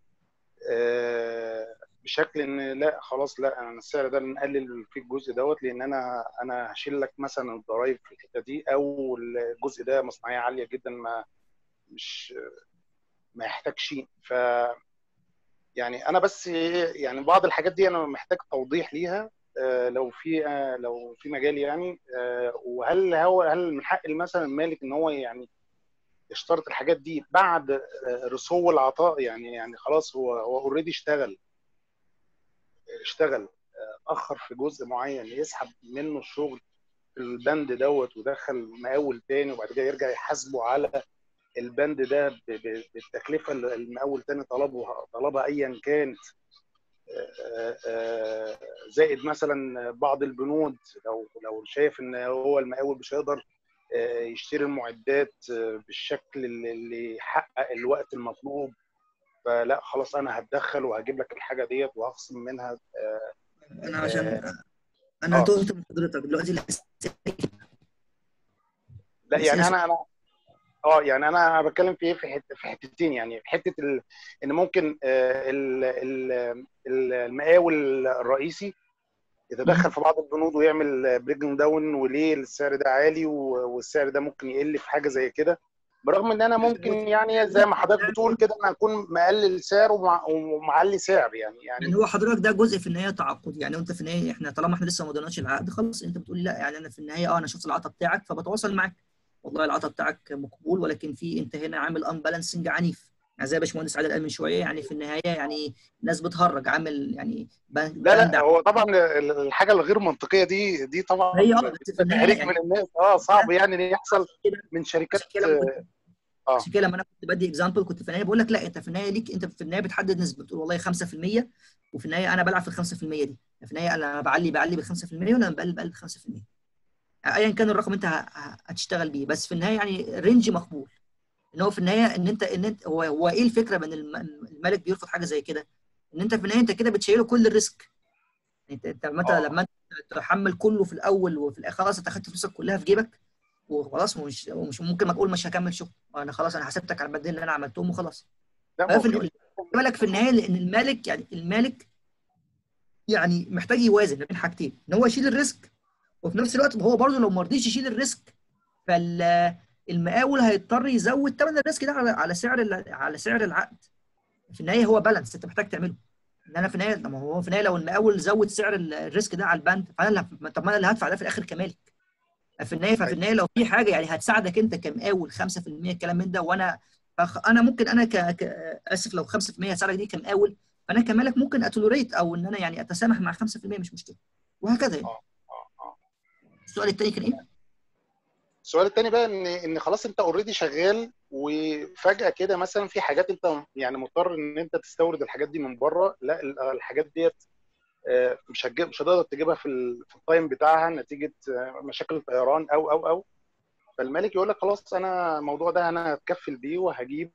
بشكل ان لا خلاص لا انا السعر ده نقلل فيه الجزء دوت لان انا انا هشيل لك مثلا الضرايب في الحته دي، او الجزء ده مصنعيه عاليه جدا ما مش ما يحتاجش. ف يعني انا بس يعني بعض الحاجات دي انا محتاج توضيح ليها لو في لو في مجال يعني، وهل هو هل من حق مثلا المالك ان هو يعني يشترط الحاجات دي بعد رسو العطاء، يعني يعني خلاص هو هو اوريدي اشتغل اشتغل اخر في جزء معين يسحب منه الشغل في البند دوت ودخل مقاول تاني وبعد كده يرجع يحاسبه على البند ده بالتكلفه اللي المقاول تاني طلبه طلبها ايا كانت، زائد مثلا بعض البنود لو لو شايف ان هو المقاول مش هيقدر يشتري المعدات بالشكل اللي يحقق الوقت المطلوب، فلا خلاص انا هتدخل وهجيب لك الحاجه ديت وهخصم منها. انا عشان انا تهت من حضرتك دلوقتي. لا يعني انا انا اه يعني انا بتكلم في ايه في حته في حتتين، يعني في حته ال... ان ممكن ال... ال... المقاول الرئيسي يتدخل في بعض البنود ويعمل بريكنج داون وليه السعر ده عالي والسعر ده ممكن يقل في حاجه زي كده، برغم ان انا ممكن يعني زي ما حضرتك بتقول كده انا اكون مقلل سعر ومعلي سعر يعني يعني يعني هو حضرتك ده جزء في النهايه تعاقد، يعني انت في النهايه احنا طالما احنا لسه ما ضمناش العقد خلاص انت بتقول لا، يعني انا في النهايه اه انا شفت العطا بتاعك فبتواصل معاك والله العطا بتاعك مقبول، ولكن في انت هنا عامل ان بالانسنج عنيف، يعني زي باشمهندس عادل قال من شويه، يعني في النهايه يعني الناس بتهرج عامل يعني لا لا هو طبعا الحاجه الغير منطقيه دي دي طبعا هي اه بس في النهايه يعني من الناس اه صعب يعني ان يحصل من شركات اه عشان كده لما انا كنت بدي اكزامبل كنت في النهايه بقول لك لا انت في النهايه ليك انت في النهايه بتحدد نسبه، بتقول والله خمسة في المية وفي النهايه انا بلعب في ال خمسة في المية دي، في النهايه انا بعلي بعلي ب خمسة في المية ولا بقلل بقلل ب خمسة في المية ايا كان الرقم انت هتشتغل بيه، بس في النهايه يعني رينج مقبول. ان هو في النهايه ان انت ان انت هو هو ايه الفكره من المالك بيرفض حاجه زي كده؟ ان انت في النهايه انت كده بتشيله كل الريسك، انت انت لما لما انت تحمل كله في الاول وفي الاخر خلاص انت اخدت فلوسك كلها في جيبك وخلاص، مش مش ممكن ما تقول مش هكمل شغل، انا خلاص انا حسبتك على البدين اللي انا عملتهم وخلاص. في بالك في النهايه لان المالك يعني المالك يعني محتاج يوازن بين حاجتين، ان هو يشيل الريسك وفي نفس الوقت هو برضه لو ما رضيش يشيل الريسك فالمقاول هيضطر يزود ثمن الريسك ده على على سعر على سعر العقد. في النهايه هو بالانس انت محتاج تعمله، ان انا في النهايه ما هو في النهايه لو المقاول زود سعر الريسك ده على البند فانا طب ما انا اللي هدفع ده في الاخر كمالك. في النهايه ففي النهايه لو في حاجه يعني هتساعدك انت كمقاول خمسة في المية الكلام من ده، وانا انا ممكن انا ك... ك... اسف لو خمسة في المية هتساعدك دي كمقاول، فانا كمالك ممكن اتولوريت او ان انا يعني اتسامح مع خمسة في المية مش مشكله وهكذا يعني. السؤال الثاني كان ايه؟ السؤال الثاني بقى ان ان خلاص انت اوريدي شغال وفجاه كده مثلا في حاجات انت يعني مضطر ان انت تستورد الحاجات دي من بره، لا الحاجات ديت مش هتجيب مش هتقدر تجيبها في في التايم بتاعها نتيجه مشاكل طيران او او او فالمالك يقول لك خلاص انا الموضوع ده انا هتكفل بيه وهجيبه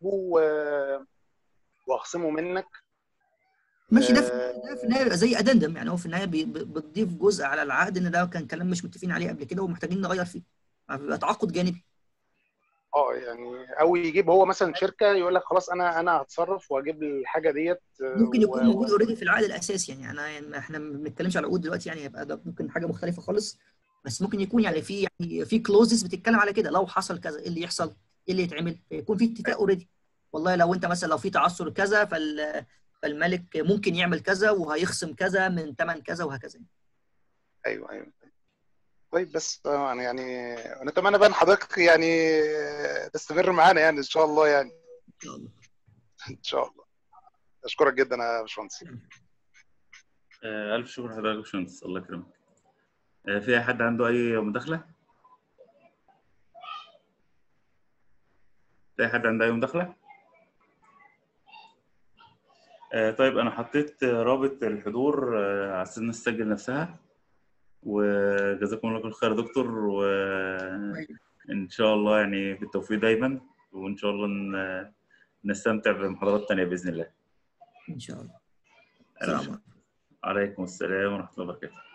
واخصمه منك. ماشي ده في ده في النهايه زي ادندم، يعني هو في النهايه بتضيف جزء على العقد ان ده كان كلام مش متفقين عليه قبل كده ومحتاجين نغير فيه، بيبقى تعاقد جانبي. اه يعني او يجيب هو مثلا شركه يقول لك خلاص انا انا هتصرف واجيب الحاجه ديت. ممكن يكون و... موجود و... اوريدي في العقد الاساسي، يعني انا يعني احنا ما بنتكلمش على عقود دلوقتي، يعني يبقى ده ممكن حاجه مختلفه خالص، بس ممكن يكون يعني في يعني في كلوزز بتتكلم على كده، لو حصل كذا ايه اللي يحصل، ايه اللي يتعمل، يكون في اتفاق اوريدي. والله لو انت مثلا لو في تعثر كذا فال فالملك ممكن يعمل كذا وهيخصم كذا من ثمن كذا وهكذا. ايوه ايوه. طيب بس طبعا يعني نتمنى بقى ان حضرتك يعني تستمر معانا يعني ان شاء الله يعني. ان شاء الله. ان شاء الله. اشكرك جدا يا باشمهندس. آه، ألف شكر لحضرتك يا باشمهندس، الله يكرمك. آه، في أي حد عنده أي مداخلة؟ في أي حد عنده أي مداخلة؟ آه، طيب أنا حطيت رابط الحضور آه، على أساس الناس تسجل نفسها، وجزاكم الله كل خير يا دكتور، وإن شاء الله يعني بالتوفيق دايما، وإن شاء الله ن- نستمتع بمحاضرات تانية بإذن الله. ان شاء الله. ألف السلام شكر. عليكم. عليكم السلام ورحمة الله وبركاته.